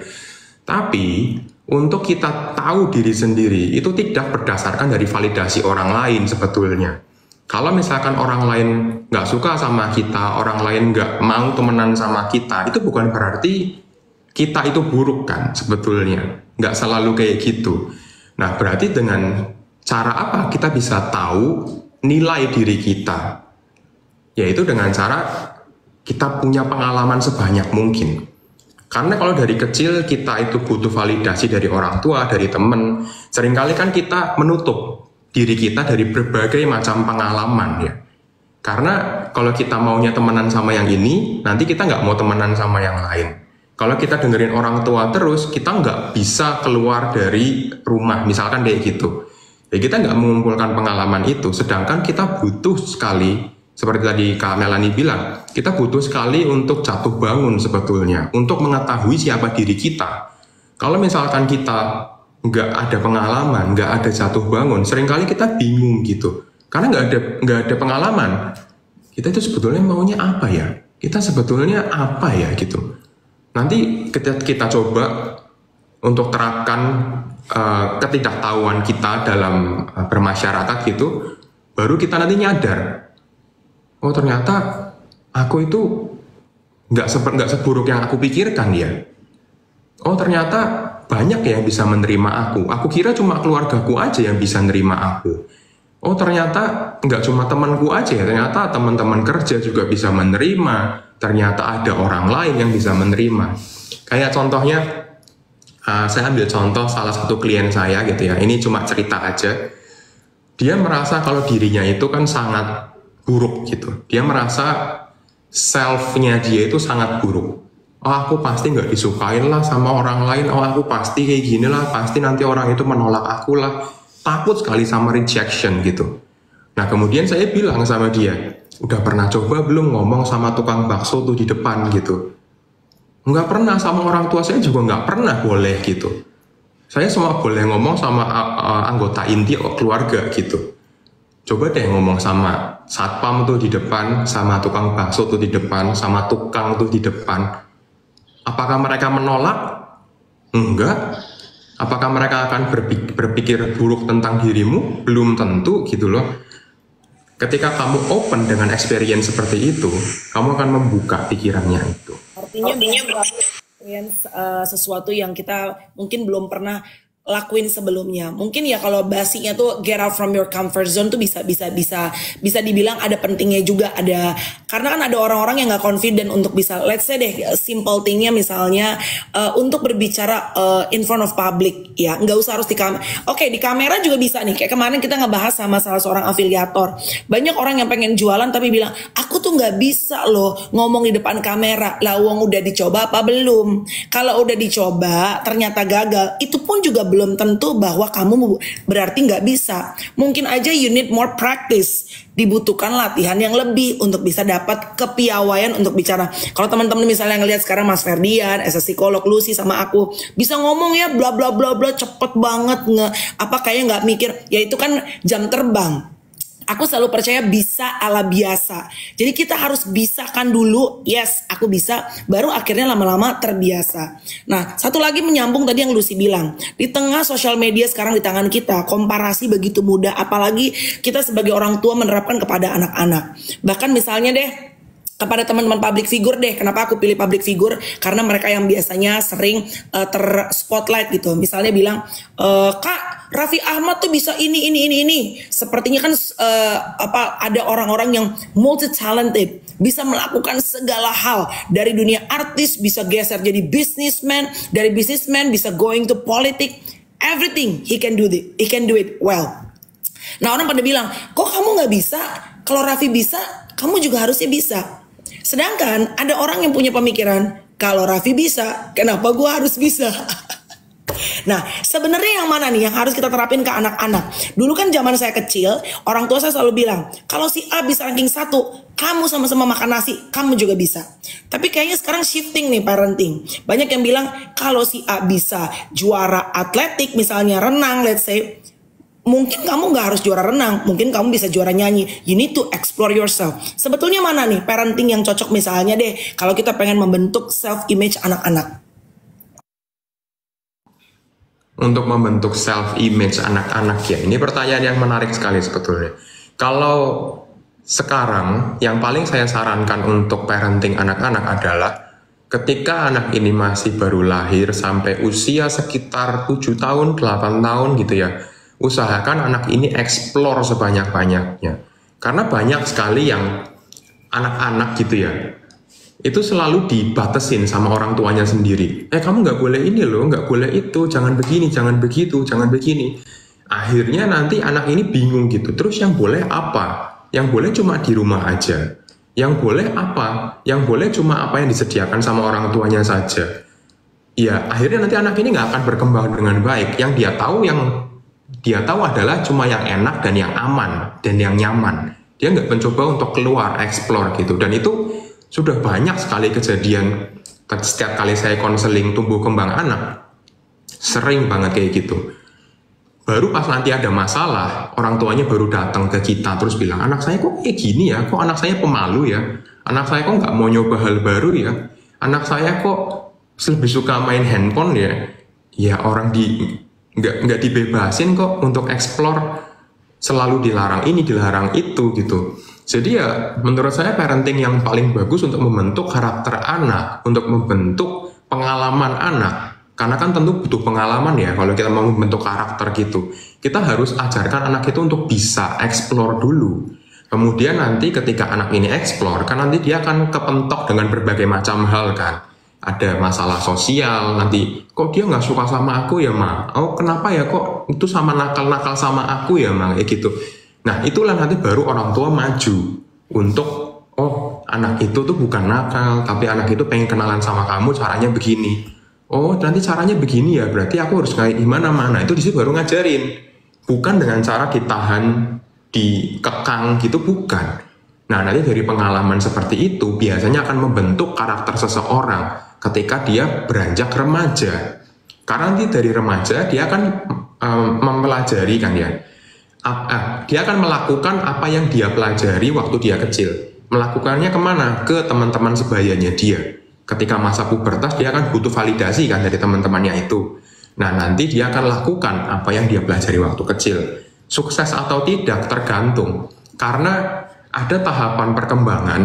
Tapi untuk kita tahu diri sendiri itu tidak berdasarkan dari validasi orang lain sebetulnya. Kalau misalkan orang lain nggak suka sama kita, orang lain nggak mau temenan sama kita, itu bukan berarti kita itu buruk kan sebetulnya. Nggak selalu kayak gitu. Nah berarti dengan cara apa kita bisa tahu nilai diri kita? Yaitu dengan cara kita punya pengalaman sebanyak mungkin. Karena kalau dari kecil kita itu butuh validasi dari orang tua, dari teman, seringkali kan kita menutup diri kita dari berbagai macam pengalaman ya. Karena kalau kita maunya temenan sama yang ini, nanti kita nggak mau temenan sama yang lain. Kalau kita dengerin orang tua terus, kita nggak bisa keluar dari rumah, misalkan kayak gitu. Ya kita nggak mengumpulkan pengalaman itu, sedangkan kita butuh sekali, seperti tadi Kak Melanie bilang, kita butuh sekali untuk jatuh bangun sebetulnya, untuk mengetahui siapa diri kita. Kalau misalkan kita nggak ada pengalaman, nggak ada jatuh bangun, seringkali kita bingung gitu, karena nggak ada nggak ada pengalaman. Kita itu sebetulnya maunya apa ya? Kita sebetulnya apa ya gitu? Nanti kita kita coba untuk terapkan Uh, ketidaktahuan kita dalam uh, bermasyarakat gitu, baru kita nanti nyadar, oh ternyata aku itu nggak seper nggak seburuk yang aku pikirkan ya. Oh ternyata banyak yang bisa menerima aku. Aku kira cuma keluargaku aja yang bisa menerima aku. Oh ternyata nggak cuma temanku aja ya. Ternyata teman-teman kerja juga bisa menerima. Ternyata ada orang lain yang bisa menerima. Kayak contohnya. Uh, saya ambil contoh salah satu klien saya gitu ya, ini cuma cerita aja. Dia merasa kalau dirinya itu kan sangat buruk gitu. Dia merasa self-nya dia itu sangat buruk. Oh aku pasti nggak disukain lah sama orang lain, oh aku pasti kayak gini lah, pasti nanti orang itu menolak aku lah. Takut sekali sama rejection gitu. Nah kemudian saya bilang sama dia, udah pernah coba belum ngomong sama tukang bakso tuh di depan gitu? Nggak pernah, sama orang tua saya juga nggak pernah boleh gitu. Saya semua boleh ngomong sama uh, anggota inti keluarga gitu. Coba deh ngomong sama satpam tuh di depan, sama tukang bakso tuh di depan, sama tukang tuh di depan. Apakah mereka menolak? Enggak. Apakah mereka akan berpikir, berpikir buruk tentang dirimu? Belum tentu gitu loh. Ketika kamu open dengan experience seperti itu, kamu akan membuka pikirannya itu. Artinya, Artinya experience uh, sesuatu yang kita mungkin belum pernah lakuin sebelumnya. Mungkin ya kalau basinya tuh get out from your comfort zone tuh bisa bisa bisa bisa dibilang ada pentingnya juga, ada karena kan ada orang-orang yang nggak confident untuk bisa, let's say deh simple thingnya misalnya uh, untuk berbicara uh, in front of public ya, nggak usah harus di kamera. Oke, di kamera juga bisa nih, kayak kemarin kita ngebahas sama salah seorang afiliator, banyak orang yang pengen jualan tapi bilang aku tuh nggak bisa loh ngomong di depan kamera. Lah uang udah dicoba apa belum? Kalau udah dicoba ternyata gagal, itu pun juga belum tentu bahwa kamu berarti nggak bisa. Mungkin aja you need more practice, dibutuhkan latihan yang lebih untuk bisa dapat kepiawaian untuk bicara. Kalau teman-teman misalnya ngelihat sekarang Mas Ferdian, as a psikolog, Lucy sama aku bisa ngomong ya bla bla bla bla cepet banget, nge apa kayak nggak mikir, ya itu kan jam terbang. Aku selalu percaya bisa ala biasa. Jadi kita harus bisakan dulu, yes aku bisa, baru akhirnya lama-lama terbiasa. Nah satu lagi menyambung tadi yang Lucy bilang, di tengah sosial media sekarang di tangan kita, komparasi begitu mudah, apalagi kita sebagai orang tua menerapkan kepada anak-anak. Bahkan misalnya deh kepada teman-teman public figure deh. Kenapa aku pilih public figure? Karena mereka yang biasanya sering uh, terspotlight gitu. Misalnya bilang, e, Kak Raffi Ahmad tuh bisa ini ini ini ini. Sepertinya kan uh, apa ada orang-orang yang multi talented, bisa melakukan segala hal, dari dunia artis bisa geser jadi businessman, dari businessman bisa going to politik, everything he can do it, he can do it well. Nah orang pada bilang, kok kamu nggak bisa? Kalau Raffi bisa, kamu juga harusnya bisa. Sedangkan ada orang yang punya pemikiran, kalau Raffi bisa, kenapa gue harus bisa? Nah sebenarnya yang mana nih yang harus kita terapin ke anak-anak? Dulu kan zaman saya kecil, orang tua saya selalu bilang, kalau si A bisa ranking satu, kamu sama-sama makan nasi, kamu juga bisa. Tapi kayaknya sekarang shifting nih parenting. Banyak yang bilang, kalau si A bisa juara atletik, misalnya renang let's say, mungkin kamu gak harus juara renang, mungkin kamu bisa juara nyanyi. You need to explore yourself. Sebetulnya mana nih parenting yang cocok misalnya deh, kalau kita pengen membentuk self image anak-anak? Untuk membentuk self image anak-anak ya, ini pertanyaan yang menarik sekali sebetulnya. Kalau sekarang yang paling saya sarankan untuk parenting anak-anak adalah ketika anak ini masih baru lahir sampai usia sekitar tujuh tahun, delapan tahun gitu ya, usahakan anak ini explore sebanyak-banyaknya. Karena banyak sekali yang anak-anak gitu ya, itu selalu dibatasin sama orang tuanya sendiri. Eh kamu nggak boleh ini loh, nggak boleh itu, jangan begini, jangan begitu, jangan begini. Akhirnya nanti anak ini bingung gitu. Terus yang boleh apa? Yang boleh cuma di rumah aja. Yang boleh apa? Yang boleh cuma apa yang disediakan sama orang tuanya saja. Ya akhirnya nanti anak ini nggak akan berkembang dengan baik. Yang dia tahu yang dia tahu adalah cuma yang enak dan yang aman dan yang nyaman. Dia nggak mencoba untuk keluar, explore gitu. Dan itu sudah banyak sekali kejadian. Setiap kali saya konseling tumbuh kembang anak, sering banget kayak gitu. Baru pas nanti ada masalah, orang tuanya baru datang ke kita terus bilang, anak saya kok kayak gini ya, kok anak saya pemalu ya, anak saya kok nggak mau nyoba hal baru ya, anak saya kok lebih suka main handphone ya. Ya orang di nggak nggak dibebasin kok untuk explore, selalu dilarang ini dilarang itu gitu. Jadi ya menurut saya parenting yang paling bagus untuk membentuk karakter anak, untuk membentuk pengalaman anak, karena kan tentu butuh pengalaman ya kalau kita mau membentuk karakter gitu. Kita harus ajarkan anak itu untuk bisa explore dulu. Kemudian nanti ketika anak ini explore, kan nanti dia akan kepentok dengan berbagai macam hal kan. Ada masalah sosial, nanti kok dia nggak suka sama aku ya ma? Oh kenapa ya kok itu sama nakal-nakal sama aku ya ma? Kayak gitu. Nah itulah nanti baru orang tua maju untuk, oh anak itu tuh bukan nakal, tapi anak itu pengen kenalan sama kamu caranya begini. Oh nanti caranya begini ya, berarti aku harus kayak gimana mana. Itu disitu baru ngajarin, bukan dengan cara ditahan, dikekang gitu, bukan. Nah nanti dari pengalaman seperti itu biasanya akan membentuk karakter seseorang ketika dia beranjak remaja. Karena nanti dari remaja dia akan um, mempelajari kan ya. Uh, uh, dia akan melakukan apa yang dia pelajari waktu dia kecil. Melakukannya kemana? Ke teman-teman sebayanya dia. Ketika masa pubertas dia akan butuh validasi kan dari teman-temannya itu. Nah nanti dia akan lakukan apa yang dia pelajari waktu kecil. Sukses atau tidak tergantung. Karena ada tahapan perkembangan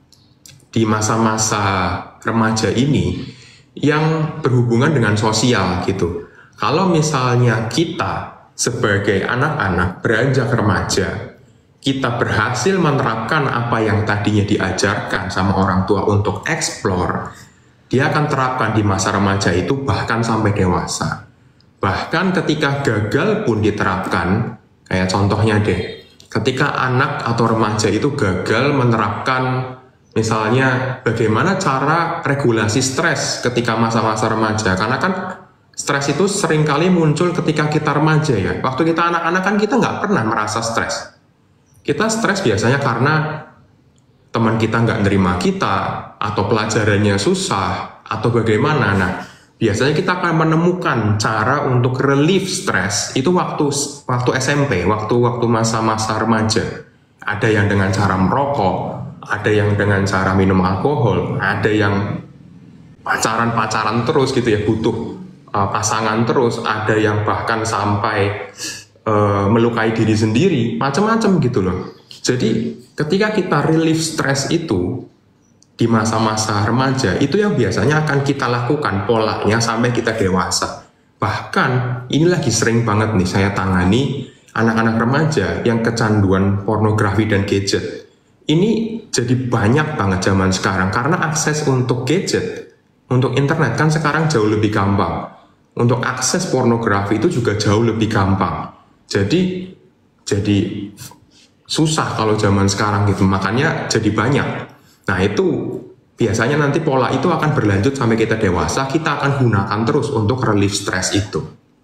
di masa-masa remaja ini yang berhubungan dengan sosial gitu. Kalau misalnya kita sebagai anak-anak beranjak remaja, kita berhasil menerapkan apa yang tadinya diajarkan sama orang tua untuk explore, dia akan terapkan di masa remaja itu bahkan sampai dewasa. Bahkan ketika gagal pun diterapkan, kayak contohnya deh, ketika anak atau remaja itu gagal menerapkan misalnya bagaimana cara regulasi stres ketika masa-masa remaja. Karena kan stres itu seringkali muncul ketika kita remaja ya. Waktu kita anak-anak kan kita nggak pernah merasa stres. Kita stres biasanya karena teman kita nggak nerima kita, atau pelajarannya susah, atau bagaimana. Nah, biasanya kita akan menemukan cara untuk relief stres itu waktu waktu S M P, waktu waktu masa-masa remaja. Ada yang dengan cara merokok, ada yang dengan cara minum alkohol, ada yang pacaran-pacaran terus gitu ya, butuh uh, pasangan terus, ada yang bahkan sampai uh, melukai diri sendiri, macam-macam gitu loh. Jadi ketika kita relief stres itu di masa-masa remaja, itu yang biasanya akan kita lakukan polanya sampai kita dewasa. Bahkan ini lagi sering banget nih saya tangani anak-anak remaja yang kecanduan pornografi dan gadget. Ini jadi banyak banget zaman sekarang karena akses untuk gadget, untuk internet kan sekarang jauh lebih gampang. Untuk akses pornografi itu juga jauh lebih gampang. Jadi jadi susah kalau zaman sekarang gitu, makanya jadi banyak. Nah itu biasanya nanti pola itu akan berlanjut sampai kita dewasa, kita akan gunakan terus untuk relief stres itu.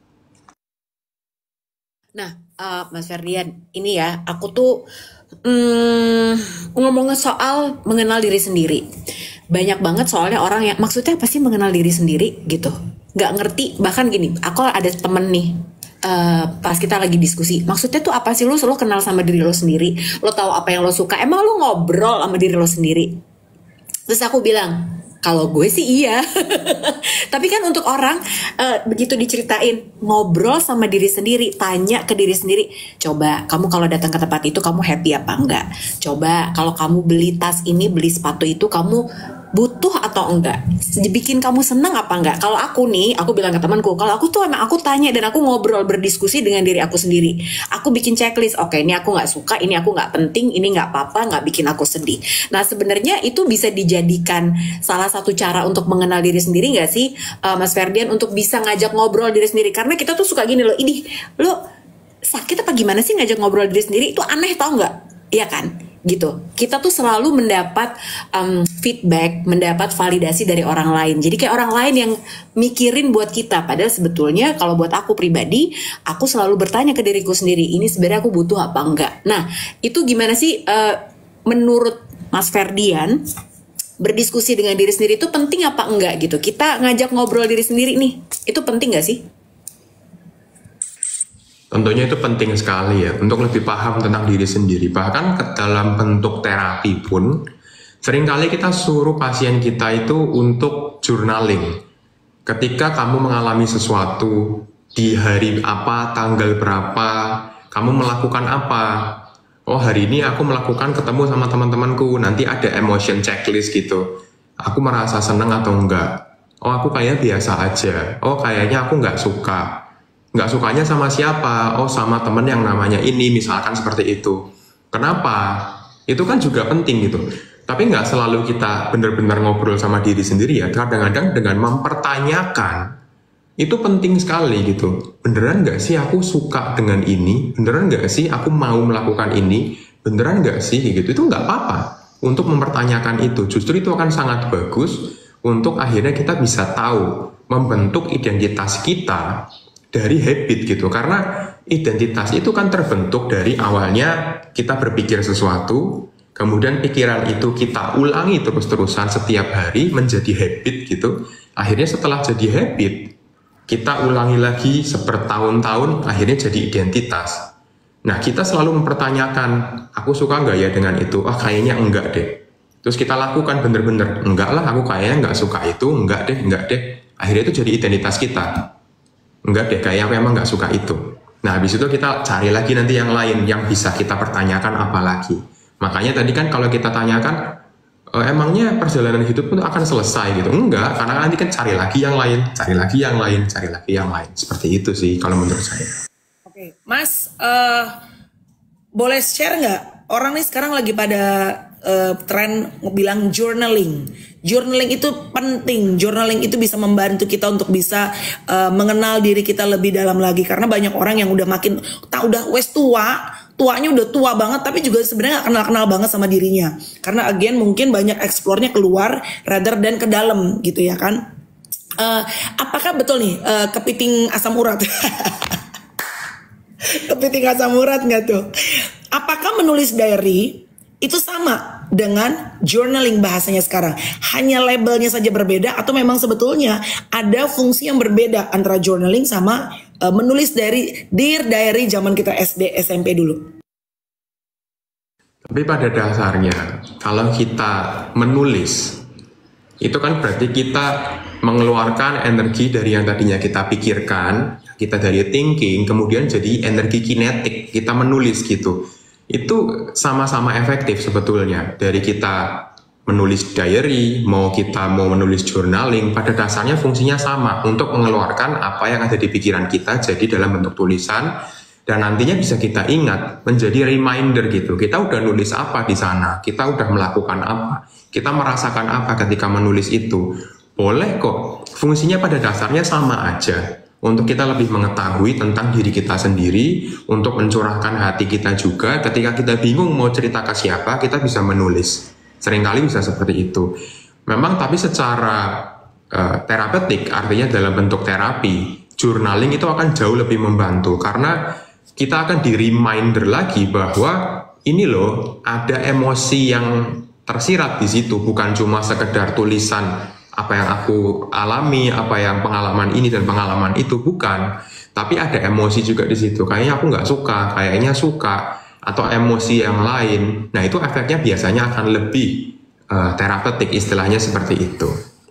Nah, uh, Mas Ferdian, ini ya, aku tuh hmm, ngomongin soal mengenal diri sendiri. Banyak banget soalnya orang yang, maksudnya apa sih mengenal diri sendiri gitu? Gak ngerti, bahkan gini, aku ada temen nih, Uh, pas kita lagi diskusi, maksudnya tuh apa sih lu selalu kenal sama diri lo sendiri, lo tahu apa yang lo suka, emang lo ngobrol sama diri lo sendiri? Terus aku bilang, kalau gue sih iya. Tapi kan untuk orang uh, begitu diceritain ngobrol sama diri sendiri, tanya ke diri sendiri, coba kamu kalau datang ke tempat itu kamu happy apa enggak? Coba kalau kamu beli tas ini, beli sepatu itu, kamu butuh atau enggak? Bikin kamu senang apa enggak? Kalau aku nih, aku bilang ke temanku, kalau aku tuh emang aku tanya dan aku ngobrol berdiskusi dengan diri aku sendiri. Aku bikin checklist, oke ini aku nggak suka, ini aku nggak penting, ini nggak apa-apa, nggak bikin aku sedih. Nah sebenarnya itu bisa dijadikan salah satu cara untuk mengenal diri sendiri nggak sih, uh, Mas Ferdian, untuk bisa ngajak ngobrol diri sendiri? Karena kita tuh suka gini loh, ini lo sakit apa gimana sih ngajak ngobrol diri sendiri? Itu aneh tau nggak? Iya kan? Gitu. Kita tuh selalu mendapat um, feedback, mendapat validasi dari orang lain. Jadi kayak orang lain yang mikirin buat kita. Padahal sebetulnya kalau buat aku pribadi, aku selalu bertanya ke diriku sendiri, ini sebenarnya aku butuh apa enggak. Nah, itu gimana sih uh, menurut Mas Ferdian, berdiskusi dengan diri sendiri itu penting apa enggak gitu? Kita ngajak ngobrol diri sendiri nih, itu penting gak sih? Tentunya itu penting sekali ya, untuk lebih paham tentang diri sendiri. Bahkan ke dalam bentuk terapi pun, seringkali kita suruh pasien kita itu untuk journaling. Ketika kamu mengalami sesuatu, di hari apa, tanggal berapa, kamu melakukan apa. Oh hari ini aku melakukan ketemu sama teman-temanku, nanti ada emotion checklist gitu. Aku merasa senang atau enggak. Oh aku kayaknya biasa aja. Oh kayaknya aku nggak suka. Nggak sukanya sama siapa? Oh sama temen yang namanya ini, misalkan seperti itu. Kenapa? Itu kan juga penting gitu. Tapi nggak selalu kita benar-benar ngobrol sama diri sendiri ya. Kadang-kadang dengan mempertanyakan, itu penting sekali gitu. Beneran nggak sih aku suka dengan ini? Beneran nggak sih aku mau melakukan ini? Beneran nggak sih gitu? Itu nggak apa-apa untuk mempertanyakan itu. Justru itu akan sangat bagus untuk akhirnya kita bisa tahu, membentuk identitas kita dari habit gitu. Karena identitas itu kan terbentuk dari awalnya kita berpikir sesuatu, kemudian pikiran itu kita ulangi terus-terusan setiap hari menjadi habit gitu. Akhirnya setelah jadi habit, kita ulangi lagi sebertahun-tahun, akhirnya jadi identitas. Nah kita selalu mempertanyakan, aku suka nggak ya dengan itu? Ah kayaknya enggak deh. Terus kita lakukan bener-bener, enggak lah aku kayaknya nggak suka itu, enggak deh, enggak deh. Akhirnya itu jadi identitas kita. Enggak deh, kayaknya aku emang nggak suka itu. Nah, habis itu kita cari lagi nanti yang lain yang bisa kita pertanyakan apa lagi. Makanya tadi kan kalau kita tanyakan, e, emangnya perjalanan hidup itu akan selesai gitu? Enggak, karena nanti kan cari lagi yang lain, cari lagi yang lain, cari lagi yang lain. Seperti itu sih kalau menurut saya. Oke, Mas, uh, boleh share nggak? Orang nih sekarang lagi pada uh, tren bilang journaling. Journaling itu penting. Journaling itu bisa membantu kita untuk bisa uh, mengenal diri kita lebih dalam lagi. Karena banyak orang yang udah makin tak udah wes tua, tuanya udah tua banget, tapi juga sebenarnya gak kenal-kenal banget sama dirinya. Karena again mungkin banyak eksplornya keluar rather than ke dalam gitu ya kan. Uh, apakah betul nih uh, kepiting asam urat? Kepiting asam urat nggak tuh? Apakah menulis diary itu sama dengan journaling bahasanya sekarang? Hanya labelnya saja berbeda atau memang sebetulnya ada fungsi yang berbeda antara journaling sama uh, menulis dari dear diary zaman kita S D S M P dulu? Tapi pada dasarnya kalau kita menulis itu kan berarti kita mengeluarkan energi dari yang tadinya kita pikirkan, kita dari thinking, kemudian jadi energi kinetik, kita menulis gitu. Itu sama-sama efektif sebetulnya. Dari kita menulis diary, mau kita mau menulis journaling, pada dasarnya fungsinya sama untuk mengeluarkan apa yang ada di pikiran kita jadi dalam bentuk tulisan, dan nantinya bisa kita ingat, menjadi reminder gitu. Kita udah nulis apa di sana, kita udah melakukan apa, kita merasakan apa ketika menulis itu. Boleh kok, fungsinya pada dasarnya sama aja. Untuk kita lebih mengetahui tentang diri kita sendiri, untuk mencurahkan hati kita juga. Ketika kita bingung mau cerita ke siapa, kita bisa menulis. Seringkali bisa seperti itu. Memang tapi secara uh, terapeutik, artinya dalam bentuk terapi, journaling itu akan jauh lebih membantu. Karena kita akan di-reminder lagi bahwa ini loh, ada emosi yang tersirat di situ, bukan cuma sekedar tulisan apa yang aku alami, apa yang pengalaman ini dan pengalaman itu, bukan. Tapi ada emosi juga di situ. Kayaknya aku nggak suka, kayaknya suka, atau emosi yang lain. Nah itu efeknya biasanya akan lebih uh, terapeutik, istilahnya seperti itu.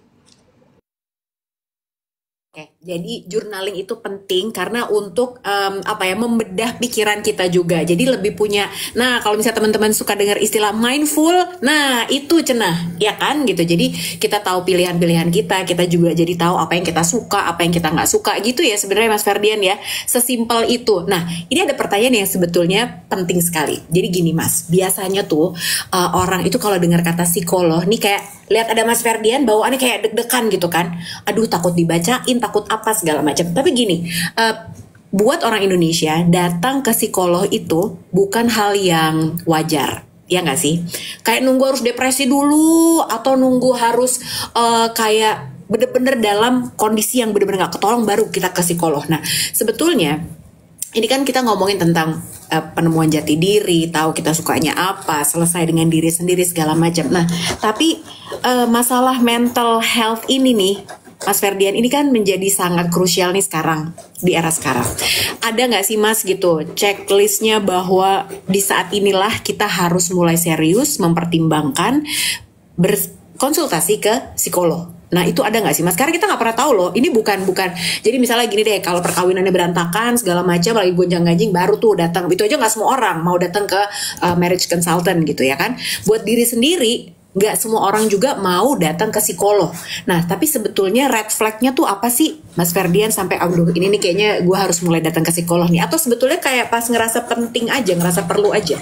Oke, jadi journaling itu penting karena untuk um, apa ya, membedah pikiran kita juga. Jadi lebih punya. Nah, kalau misalnya teman-teman suka dengar istilah mindful, nah itu cenah, ya kan gitu. Jadi kita tahu pilihan-pilihan kita, kita juga jadi tahu apa yang kita suka, apa yang kita nggak suka gitu ya sebenarnya Mas Ferdian ya. Sesimpel itu. Nah, ini ada pertanyaan yang sebetulnya penting sekali. Jadi gini Mas, biasanya tuh uh, orang itu kalau dengar kata psikolog nih kayak lihat ada Mas Ferdian bawaannya kayak deg-degan gitu kan. Aduh takut dibacain, takut apa segala macam. Tapi gini, uh, buat orang Indonesia datang ke psikolog itu bukan hal yang wajar. Ya nggak sih? Kayak nunggu harus depresi dulu atau nunggu harus uh, kayak bener-bener dalam kondisi yang bener-bener gak ketolong baru kita ke psikolog. Nah sebetulnya ini kan kita ngomongin tentang uh, penemuan jati diri, tahu kita sukanya apa, selesai dengan diri sendiri segala macam. Nah, tapi uh, masalah mental health ini nih, Mas Ferdian, ini kan menjadi sangat krusial nih sekarang, di era sekarang. Ada nggak sih Mas gitu, checklistnya bahwa di saat inilah kita harus mulai serius mempertimbangkan berkonsultasi ke psikolog? Nah itu ada nggak sih Mas? Karena kita nggak pernah tahu loh. Ini bukan bukan. Jadi misalnya gini deh, kalau perkawinannya berantakan segala macam, lagi gonjang-ganjing baru tuh datang. Itu aja nggak semua orang mau datang ke uh, marriage consultant gitu ya kan. Buat diri sendiri, nggak semua orang juga mau datang ke psikolog. Nah tapi sebetulnya red flag-nya tuh apa sih Mas Ferdian sampai aduh ini nih kayaknya gue harus mulai datang ke psikolog nih? Atau sebetulnya kayak pas ngerasa penting aja, ngerasa perlu aja?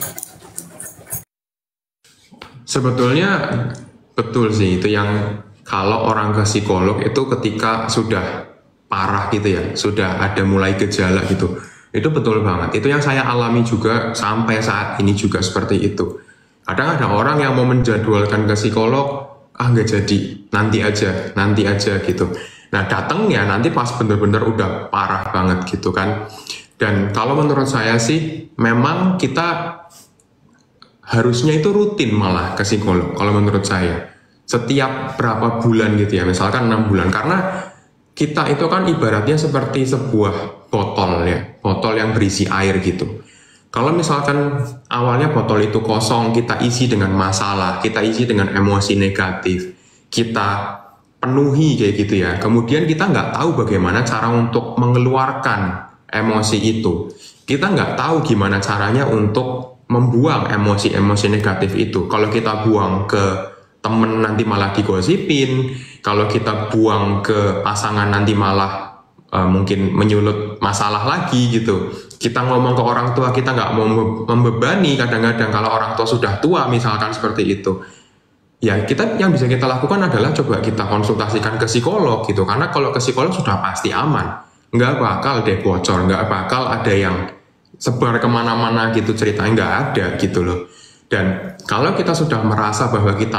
Sebetulnya betul sih itu yang kalau orang ke psikolog itu ketika sudah parah gitu ya, sudah ada mulai gejala gitu. Itu betul banget. Itu yang saya alami juga sampai saat ini juga seperti itu. Kadang ada orang yang mau menjadwalkan ke psikolog, ah nggak jadi, nanti aja, nanti aja gitu. Nah datangnya nanti pas bener-bener udah parah banget gitu kan. Dan kalau menurut saya sih, memang kita harusnya itu rutin malah ke psikolog kalau menurut saya. Setiap berapa bulan gitu ya, misalkan enam bulan, karena kita itu kan ibaratnya seperti sebuah botol ya, botol yang berisi air gitu. Kalau misalkan awalnya botol itu kosong, kita isi dengan masalah, kita isi dengan emosi negatif, kita penuhi kayak gitu ya, kemudian kita nggak tahu bagaimana cara untuk mengeluarkan emosi itu, kita nggak tahu gimana caranya untuk membuang emosi-emosi negatif itu. Kalau kita buang ke temen nanti malah digosipin, kalau kita buang ke pasangan nanti malah uh, mungkin menyulut masalah lagi gitu. Kita ngomong ke orang tua kita nggak mau membebani, kadang-kadang kalau orang tua sudah tua misalkan seperti itu. Ya kita yang bisa kita lakukan adalah coba kita konsultasikan ke psikolog gitu, karena kalau ke psikolog sudah pasti aman, nggak bakal deh bocor, nggak bakal ada yang sebar kemana-mana gitu ceritanya, nggak ada gitu loh. Dan kalau kita sudah merasa bahwa kita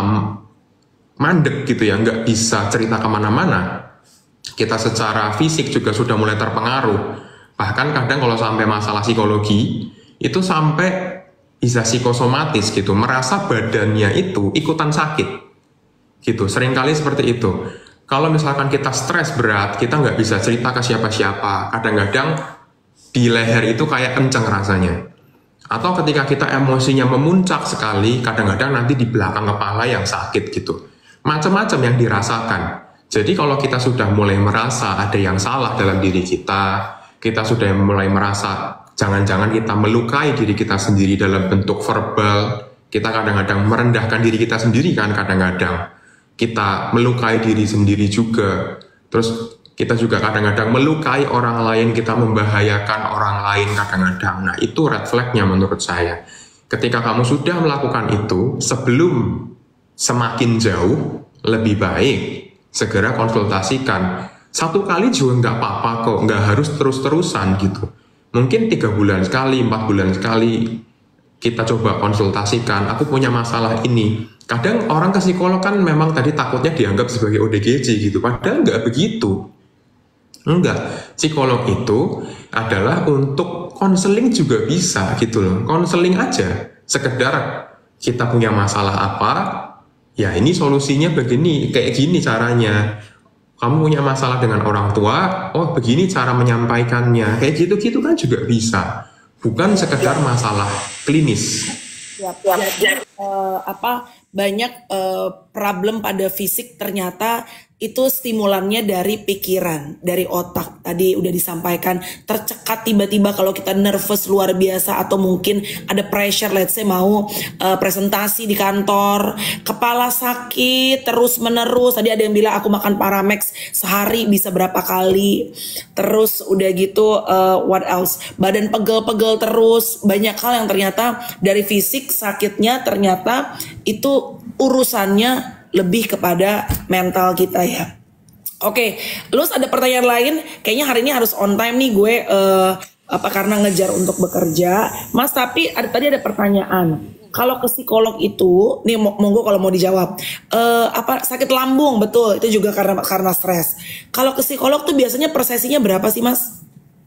mandek gitu ya, nggak bisa cerita kemana-mana, kita secara fisik juga sudah mulai terpengaruh, bahkan kadang kalau sampai masalah psikologi itu sampai bisa psikosomatis gitu, merasa badannya itu ikutan sakit gitu, seringkali seperti itu. Kalau misalkan kita stres berat, kita nggak bisa cerita ke siapa-siapa, kadang-kadang di leher itu kayak kenceng rasanya. Atau ketika kita emosinya memuncak sekali, kadang-kadang nanti di belakang kepala yang sakit gitu. Macam-macam yang dirasakan. Jadi kalau kita sudah mulai merasa ada yang salah dalam diri kita, kita sudah mulai merasa jangan-jangan kita melukai diri kita sendiri dalam bentuk verbal, kita kadang-kadang merendahkan diri kita sendiri kan, kadang-kadang kita melukai diri sendiri juga. Terus kita juga kadang-kadang melukai orang lain, kita membahayakan orang lain kadang-kadang. Nah, itu red flag-nya menurut saya. Ketika kamu sudah melakukan itu, sebelum semakin jauh, lebih baik segera konsultasikan. Satu kali juga nggak apa-apa kok, nggak harus terus-terusan gitu. Mungkin tiga bulan sekali, empat bulan sekali, kita coba konsultasikan, aku punya masalah ini. Kadang orang ke psikolog kan memang tadi takutnya dianggap sebagai O D G J gitu, padahal nggak begitu. Enggak, psikolog itu adalah untuk konseling juga bisa gitu loh. Konseling aja, sekedar kita punya masalah apa, ya ini solusinya begini, kayak gini caranya. Kamu punya masalah dengan orang tua, oh begini cara menyampaikannya, kayak gitu-gitu kan juga bisa. Bukan sekedar masalah klinis. Ya, jadi uh, apa banyak uh, problem pada fisik ternyata itu stimulannya dari pikiran, dari otak. Tadi udah disampaikan, tercekat tiba-tiba kalau kita nervous luar biasa atau mungkin ada pressure, let's say mau uh, presentasi di kantor, kepala sakit terus menerus. Tadi ada yang bilang aku makan Paramex sehari bisa berapa kali. Terus udah gitu uh, what else? Badan pegel-pegel terus. Banyak hal yang ternyata dari fisik sakitnya ternyata itu urusannya lebih kepada mental kita ya. Oke, Lus ada pertanyaan lain? Kayaknya hari ini harus on time nih gue uh, apa karena ngejar untuk bekerja. Mas, tapi ada, tadi ada pertanyaan. Kalau ke psikolog itu, nih monggo kalau mau dijawab. Uh, apa sakit lambung betul? Itu juga karena karena stres. Kalau ke psikolog tuh biasanya per sesinya berapa sih, Mas?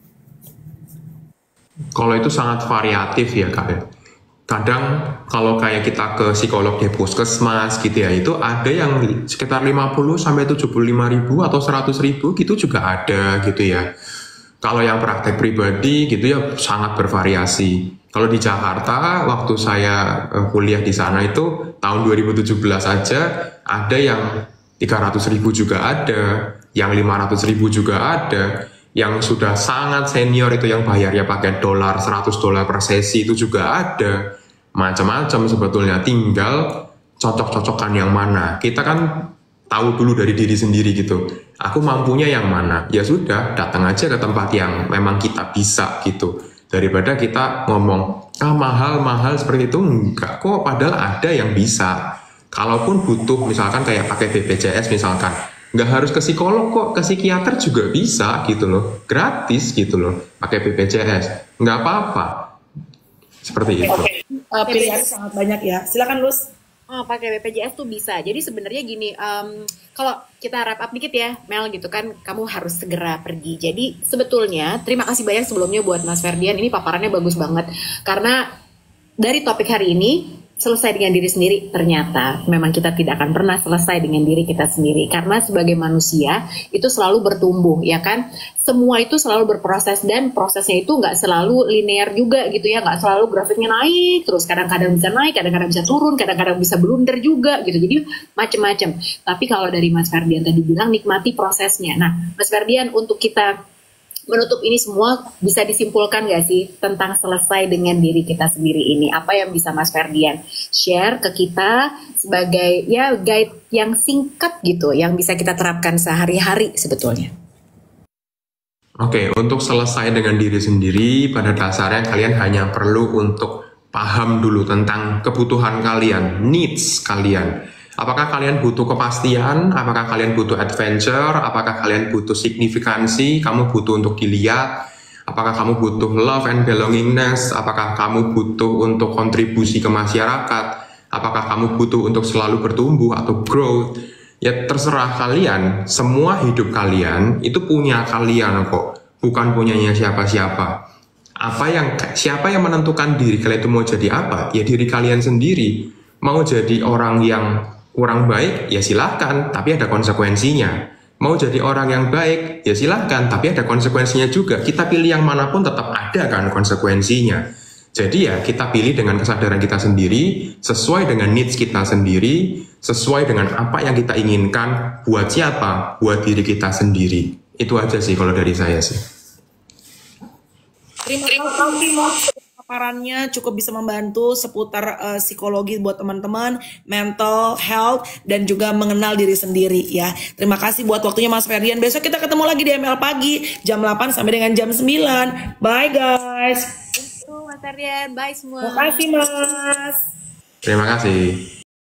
Kalau itu sangat variatif ya, Kak ya. Kadang kalau kayak kita ke psikolog di puskesmas gitu ya, itu ada yang sekitar lima puluh sampai tujuh puluh lima ribu atau seratus ribu gitu juga ada gitu ya. Kalau yang praktek pribadi gitu ya sangat bervariasi. Kalau di Jakarta waktu saya kuliah di sana itu tahun dua ribu tujuh belas aja ada yang tiga ratus ribu juga ada, yang lima ratus ribu juga ada, yang sudah sangat senior itu yang bayarnya pakai dolar, seratus dolar per sesi itu juga ada. Macam-macam sebetulnya, tinggal cocok-cocokan yang mana. Kita kan tahu dulu dari diri sendiri gitu, aku mampunya yang mana, ya sudah datang aja ke tempat yang memang kita bisa gitu, daripada kita ngomong ah mahal-mahal seperti itu. Enggak kok, padahal ada yang bisa. Kalaupun butuh misalkan kayak pakai B P J S misalkan, nggak harus ke psikolog kok, ke psikiater juga bisa gitu loh, gratis gitu loh, pakai B P J S nggak apa-apa, seperti itu. Oke, uh, pilihan sangat banyak ya, silakan Lus. Oh, pakai B P J S tuh bisa. Jadi sebenarnya gini, um, kalau kita wrap up dikit ya, Mel gitu kan, kamu harus segera pergi. Jadi sebetulnya terima kasih banyak sebelumnya buat Mas Ferdian, ini paparannya bagus banget. Karena dari topik hari ini, selesai dengan diri sendiri, ternyata memang kita tidak akan pernah selesai dengan diri kita sendiri. Karena sebagai manusia itu selalu bertumbuh, ya kan? Semua itu selalu berproses dan prosesnya itu nggak selalu linear juga gitu ya, nggak selalu grafiknya naik terus, kadang-kadang bisa naik, kadang-kadang bisa turun, kadang-kadang bisa blunder juga gitu. Jadi macam-macam. Tapi kalau dari Mas Ferdian tadi bilang nikmati prosesnya. Nah, Mas Ferdian, untuk kita menutup ini semua bisa disimpulkan nggak sih tentang selesai dengan diri kita sendiri ini? Apa yang bisa Mas Ferdian share ke kita sebagai ya guide yang singkat gitu, yang bisa kita terapkan sehari-hari sebetulnya? Oke, untuk selesai dengan diri sendiri, pada dasarnya kalian hanya perlu untuk paham dulu tentang kebutuhan kalian, needs kalian. Apakah kalian butuh kepastian? Apakah kalian butuh adventure? Apakah kalian butuh signifikansi? Kamu butuh untuk dilihat? Apakah kamu butuh love and belongingness? Apakah kamu butuh untuk kontribusi ke masyarakat? Apakah kamu butuh untuk selalu bertumbuh atau growth? Ya terserah kalian. Semua hidup kalian itu punya kalian kok, bukan punyanya siapa-siapa. Apa yang siapa yang menentukan diri kalian itu mau jadi apa? Ya diri kalian sendiri. Mau jadi orang yang kurang baik, ya silahkan, tapi ada konsekuensinya. Mau jadi orang yang baik, ya silahkan, tapi ada konsekuensinya juga. Kita pilih yang manapun tetap ada kan konsekuensinya. Jadi ya kita pilih dengan kesadaran kita sendiri, sesuai dengan needs kita sendiri, sesuai dengan apa yang kita inginkan, buat siapa? Buat diri kita sendiri. Itu aja sih kalau dari saya sih. Terima kasih Mas. Paparannya cukup bisa membantu seputar uh, psikologi buat teman-teman, mental health, dan juga mengenal diri sendiri ya. Terima kasih buat waktunya Mas Ferdian. Besok kita ketemu lagi di M L Pagi jam delapan sampai dengan jam sembilan. Bye guys. Thank you Mas Ferdian, bye semua. Terima kasih Mas. Terima kasih.